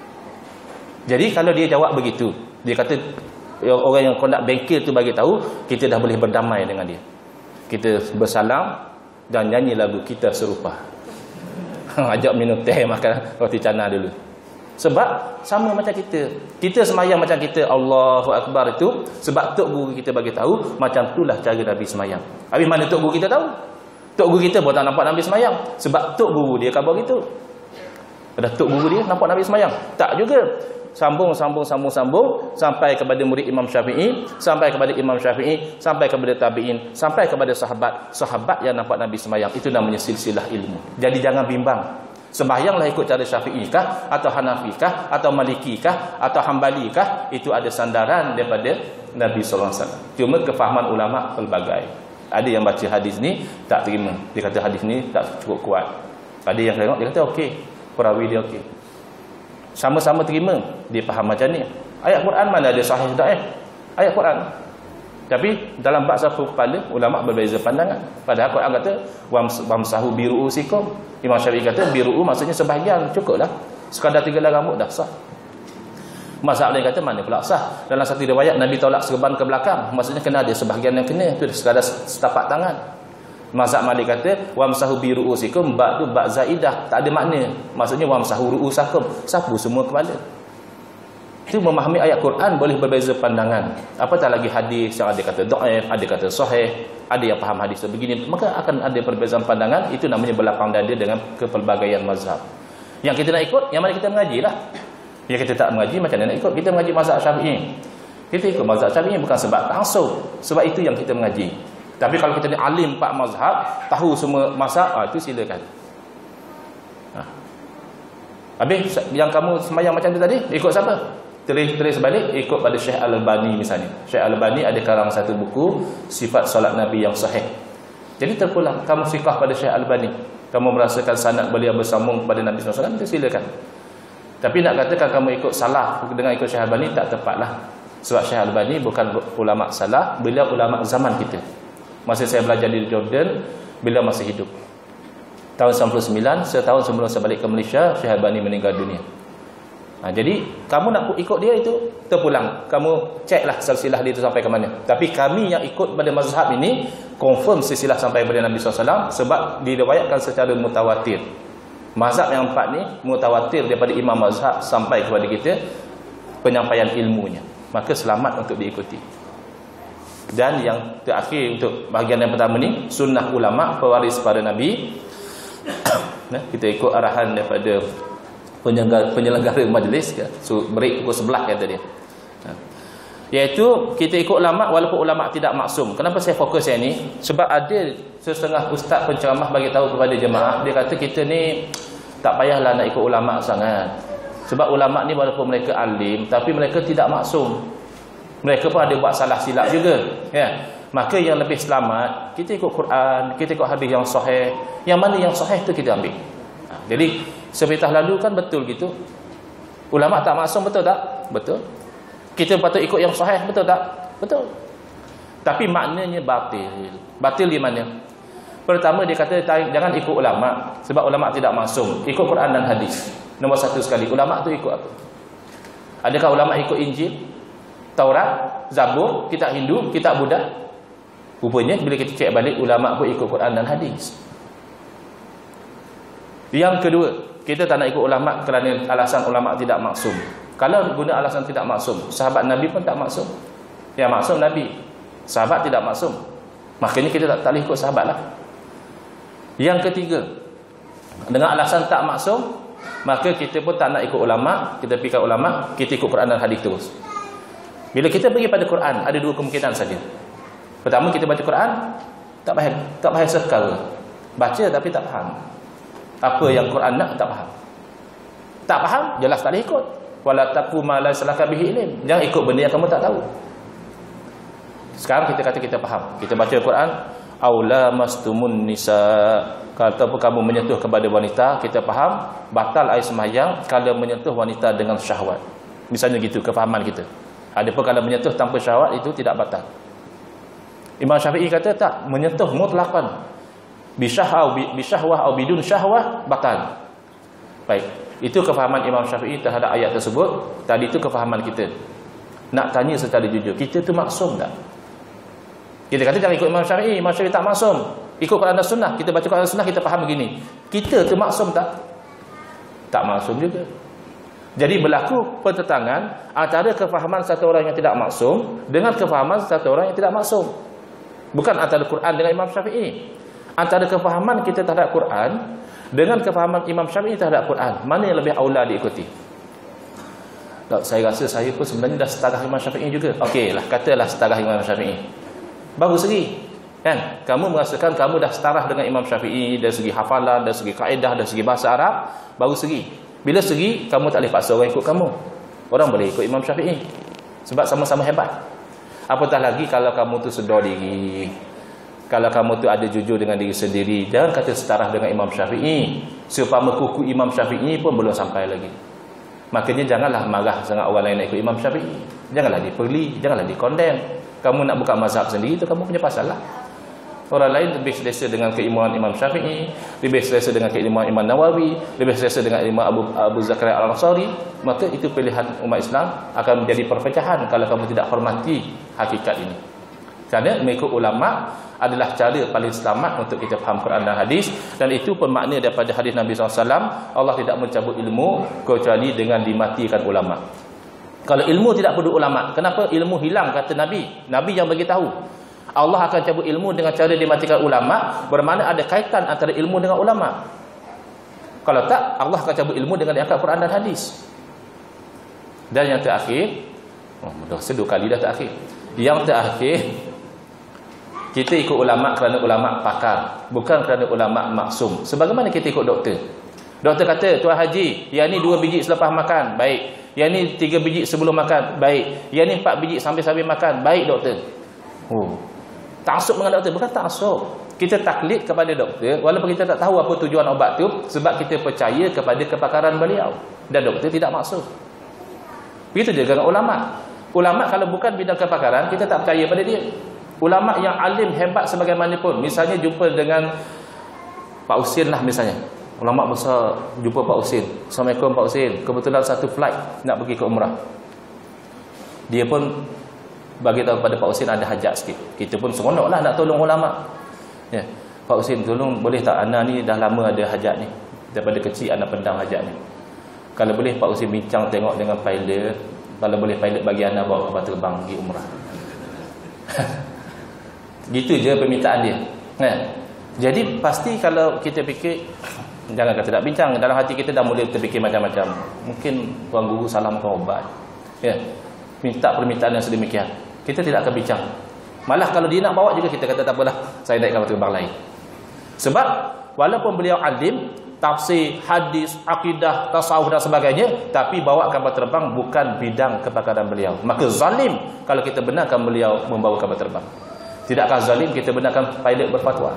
Jadi kalau dia jawab begitu, dia kata orang yang kondak bengkel tu bagi tahu, kita dah boleh berdamai dengan dia. Kita bersalam dan nyanyi lagu Kita Serupa. Ajak minum teh, makan roti canai dulu. Sebab sama macam kita. Kita semayang macam kita Allahu Akbar itu sebab tok guru kita bagi tahu macam itulah cara Nabi semayang. Habis mana tok guru kita tahu? Tok guru kita pun tak nampak Nabi semayang. Sebab tok guru dia khabar gitu. Ada tok guru dia nampak Nabi semayang? Tak juga. Sambung, sambung, sambung, sambung sampai kepada murid Imam Syafi'i, sampai kepada Imam Syafi'i, sampai kepada tabi'in, sampai kepada sahabat, sahabat yang nampak Nabi semayang. Itu namanya silsilah ilmu. Jadi jangan bimbang. Sembahyanglah ikut cara Syafi'i kah, atau Hanafi kah, atau Maliki kah, atau Hambali kah, itu ada sandaran daripada Nabi sallallahu alaihi wasallam. Cuma kefahaman ulama pelbagai. Ada yang baca hadis ni tak terima. Dia kata hadis ni tak cukup kuat. Ada yang tengok dia kata okey, perawi dia okey. Sama-sama terima, dia faham macam ni. Ayat Quran mana ada sahih dhaif? Ayat Quran. Tapi dalam bab sapu kepala, ulama berbeza pandangan. Padahal Quran kata wamsahu biru'usikum. Imam Syafi'i kata biru'u maksudnya sebahagian, cukuplah. Sekadar tiga helai rambut dah sah. Mazhab lain kata mana pula sah? Dalam satu riwayat Nabi tolak serban ke belakang, maksudnya kena ada sebahagian yang kena, tu sekadar setapak tangan. Mazhab Malik kata wamsahu bi ru'usikum, ba tu ba zaidah, tak ada makna. Maksudnya wamsahu ru'usakum, sapu semua kepala. Itu memahami ayat Quran boleh berbeza pandangan. Apatah lagi hadis yang ada kata dhaif, ada kata sahih, ada yang faham hadis begini, maka akan ada perbezaan pandangan. Itu namanya berlapang dada dengan kepelbagaian mazhab. Yang kita nak ikut, yang mana kita mengajilah. Yang kita tak mengaji, macam mana nak ikut? Kita mengaji mazhab Syafi'i. Kita ikut mazhab Syafi'i bukan sebab ta'assub, sebab itu yang kita mengaji. Tapi kalau kita ni alim empat mazhab, tahu semua mazhab, ah, itu silakan. Ha. Habis yang kamu semayang macam tu tadi, ikut siapa? Terus-terus balik, ikut pada Syekh Al-Albani misalnya. Syekh Al-Albani ada karang satu buku, sifat solat Nabi yang sahih. Jadi terpulang, kamu fiqah pada Syekh Al-Albani. Kamu merasakan sanad beliau bersambung kepada Nabi sallallahu alaihi wasallam, itu silakan. Tapi nak katakan kamu ikut salah dengan ikut Syekh Al-Albani, tak tepatlah. Sebab Syekh Al-Albani bukan ulama salah, beliau ulama zaman kita. Masa saya belajar di Jordan, beliau masih hidup. Tahun sembilan puluh sembilan, setahun sebelum saya balik ke Malaysia, Syekh Albani meninggal dunia. Ha, jadi, kamu nak ikut dia itu, terpulang. Kamu ceklah silsilah dia itu sampai ke mana. Tapi kami yang ikut pada mazhab ini, confirm silsilah sampai kepada Nabi sallallahu alaihi wasallam, sebab diriwayatkan secara mutawatir. Mazhab yang empat ni, mutawatir daripada imam mazhab sampai kepada kita, penyampaian ilmunya. Maka selamat untuk diikuti. Dan yang terakhir untuk bahagian yang pertama ni, sunnah ulama pewaris para Nabi. Kita ikut arahan daripada penyelenggara, penyelenggara majlis, so break pukul sebelas kata dia. Iaitu kita ikut ulama walaupun ulama tidak maksum. Kenapa saya fokus yang ni? Sebab ada setengah ustaz penceramah bagi tahu kepada jemaah, dia kata kita ni tak payahlah nak ikut ulama sangat. Sebab ulama ni walaupun mereka alim, tapi mereka tidak maksum. Mereka pun ada buat salah silap juga, ya. Maka yang lebih selamat, kita ikut Quran, kita ikut hadis yang sahih. Yang mana yang sahih tu kita ambil. Ha, jadi seperti lalu kan betul gitu. Ulama tak maksum, betul tak? Betul. Kita patut ikut yang sahih, betul tak? Betul. Tapi maknanya batil. Batil di mana? Pertama dia kata jangan ikut ulama, sebab ulama tidak maksum. Ikut Quran dan hadis. Nombor satu sekali, ulama tu ikut apa? Adakah ulama ikut Injil, Taurat, Zabur, kitab Hindu, kitab Buddha? Rupanya bila kita cek balik, ulama pun ikut Quran dan hadis. Yang kedua, kita tak nak ikut ulama kerana alasan ulama tidak maksum. Kalau guna alasan tidak maksum, sahabat Nabi pun tak maksum. Yang maksum Nabi, sahabat tidak maksum. Makanya kita tak, tak boleh ikut sahabat lah. Yang ketiga, dengan alasan tak maksum, maka kita pun tak nak ikut ulama. Kita pergi ke ulama, kita ikut Quran dan hadis terus. Bila kita pergi pada Quran, ada dua kemungkinan saja. Pertama, kita baca Quran, tak faham, tak faham sekali. Baca tapi tak faham. Apa yang Quran nak, tak faham. Tak faham, jelas tak boleh ikut. Wala taqu ma laysa laka bihi ilm. Jangan ikut benda yang kamu tak tahu. Sekarang kita kata kita faham. Kita baca Quran, aw lamastumun nisa, kalau kamu menyentuh kepada wanita, kita faham batal air sembahyang kalau menyentuh wanita dengan syahwat. Misalnya gitu kefahaman kita. Adapun kalau menyentuh tanpa syahwat itu tidak batal. Imam Syafi'i kata tak, menyentuh mutlaqan bisyahwah bisyahwah atau bidun syahwah batal. Baik, itu kefahaman Imam Syafi'i terhadap ayat tersebut. Tadi itu kefahaman kita. Nak tanya secara jujur, kita tu maksum tak? Kita kata jangan ikut Imam Syafi'i, Imam Syafi'i tak maksum. Ikut Quran dan Sunnah, kita baca Quran dan Sunnah, kita faham begini. Kita tu maksum tak? Tak maksum juga. Jadi berlaku pertentangan antara kefahaman satu orang yang tidak maksum dengan kefahaman satu orang yang tidak maksum. Bukan antara Quran dengan Imam Syafi'i. Antara kefahaman kita terhadap Quran dengan kefahaman Imam Syafi'i terhadap Quran, mana yang lebih aula diikuti? Tak, saya rasa saya pun sebenarnya dah setara Imam Syafi'i juga. Okeylah, katalah setara Imam Syafi'i. Bagus lagi. Kan? Kamu merasakan kamu dah setara dengan Imam Syafi'i dari segi hafalan, dari segi kaedah, dari segi bahasa Arab, baru segi. Bila segi, kamu tak boleh paksa orang ikut kamu. Orang boleh ikut Imam Syafi'i sebab sama-sama hebat. Apatah lagi kalau kamu tu sedar diri, kalau kamu tu ada jujur dengan diri sendiri, jangan kata setara dengan Imam Syafi'i. Seumpama kuku Imam Syafi'i pun belum sampai lagi. Makanya janganlah marah sangat orang lain nak ikut Imam Syafi'i. Janganlah dipeli, janganlah dikondem. Kamu nak buka mazhab sendiri, itu kamu punya pasal lah. Orang lain lebih selesa dengan keilmuan Imam Syafi'i, lebih selesa dengan keilmuan Imam Nawawi, lebih selesa dengan Imam Abu, Abu Zakaria Al-Ansari. Maka itu pilihan umat Islam akan menjadi perpecahan kalau kamu tidak hormati hakikat ini. Kerana mengikut ulama adalah cara paling selamat untuk kita faham Quran dan hadis. Dan itu pun makna daripada hadis Nabi sallallahu alaihi wasallam, Allah tidak mencabut ilmu kecuali dengan dimatikan ulama. Kalau ilmu tidak perlu ulama, kenapa ilmu hilang kata Nabi? Nabi yang bagi tahu. Allah akan cabut ilmu dengan cara dimatikan ulama, bermakna ada kaitan antara ilmu dengan ulama. Kalau tak, Allah akan cabut ilmu dengan diangkat Quran dan hadis. Dan yang terakhir, oh, dah sedua kali dah terakhir. Yang terakhir, kita ikut ulama kerana ulama pakar, bukan kerana ulama maksum. Sebagaimana kita ikut doktor. Doktor kata, Tuan Haji, yang ni dua biji selepas makan, baik. Yang ni tiga biji sebelum makan, baik. Yang ni empat biji sambil-sambil makan, baik doktor. Oh, taksub dengan doktor, bukan taksub. Kita taklid kepada doktor walaupun kita tak tahu apa tujuan obat tu, sebab kita percaya kepada kepakaran beliau. Dan doktor tidak maksud. Begitu juga dengan ulama. Ulama kalau bukan bidang kepakaran, kita tak percaya pada dia. Ulama yang alim hebat sebagaimanapun, misalnya jumpa dengan Pak Husin lah misalnya. Ulama besar jumpa Pak Husin. Assalamualaikum Pak Husin, kebetulan satu flight nak pergi ke umrah. Dia pun bagi tahu kepada Pak Husin ada hajat sikit. Kita pun seronoklah nak tolong ulama. Ya, Pak Husin tolong boleh tak, ana ni dah lama ada hajat ni. Daripada kecil ana pendang hajat ni. Kalau boleh Pak Husin bincang tengok dengan pilot, kalau boleh pilot bagi ana bawa kapal terbang pergi umrah. Gitu je permintaan dia. Kan? Jadi pasti kalau kita fikir, jangan kata tak bincang, dalam hati kita dah mula terfikir macam-macam. Mungkin tuan guru salah makan obat. Ya. Minta permintaan yang sedemikian, kita tidak akan bincang. Malah kalau dia nak bawa juga, kita kata tak apalah, saya naik kapal terbang lain. Sebab walaupun beliau alim tafsir, hadis, akidah, tasawuf dan sebagainya, tapi bawa kapal terbang bukan bidang kepakaran beliau. Maka zalim kalau kita benarkan beliau membawa kapal terbang. Tidakkah zalim kita benarkan pilot berfatwa?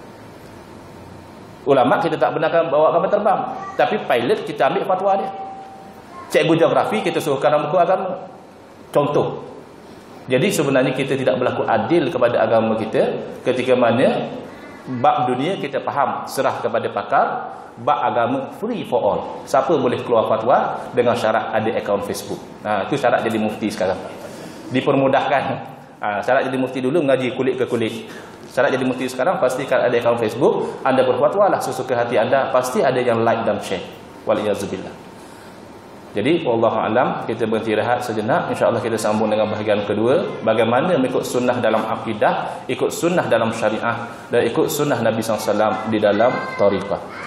Ulama kita tak benarkan bawa kapal terbang, tapi pilot kita ambil fatwa dia. Cikgu geografi kita suruhkan dalam buku agama. Contoh. Jadi sebenarnya kita tidak berlaku adil kepada agama kita ketika mana bab dunia kita faham serah kepada pakar, bab agama free for all. Siapa boleh keluar fatwa dengan syarat ada akaun Facebook. Ha, itu syarat jadi mufti sekarang. Dipermudahkan. Ha, syarat jadi mufti dulu mengaji kulit ke kulit. Syarat jadi mufti sekarang pastikan ada akaun Facebook, anda berfatwalah sesuka hati anda, pasti ada yang like dan share. Waliyazubillah. Jadi wallahu alam, kita berhenti rehat sejenak. Insya-Allah kita sambung dengan bahagian kedua, bagaimana mengikut sunnah dalam akidah, ikut sunnah dalam syariah dan ikut sunnah Nabi sallallahu alaihi wasallam di dalam thariqah.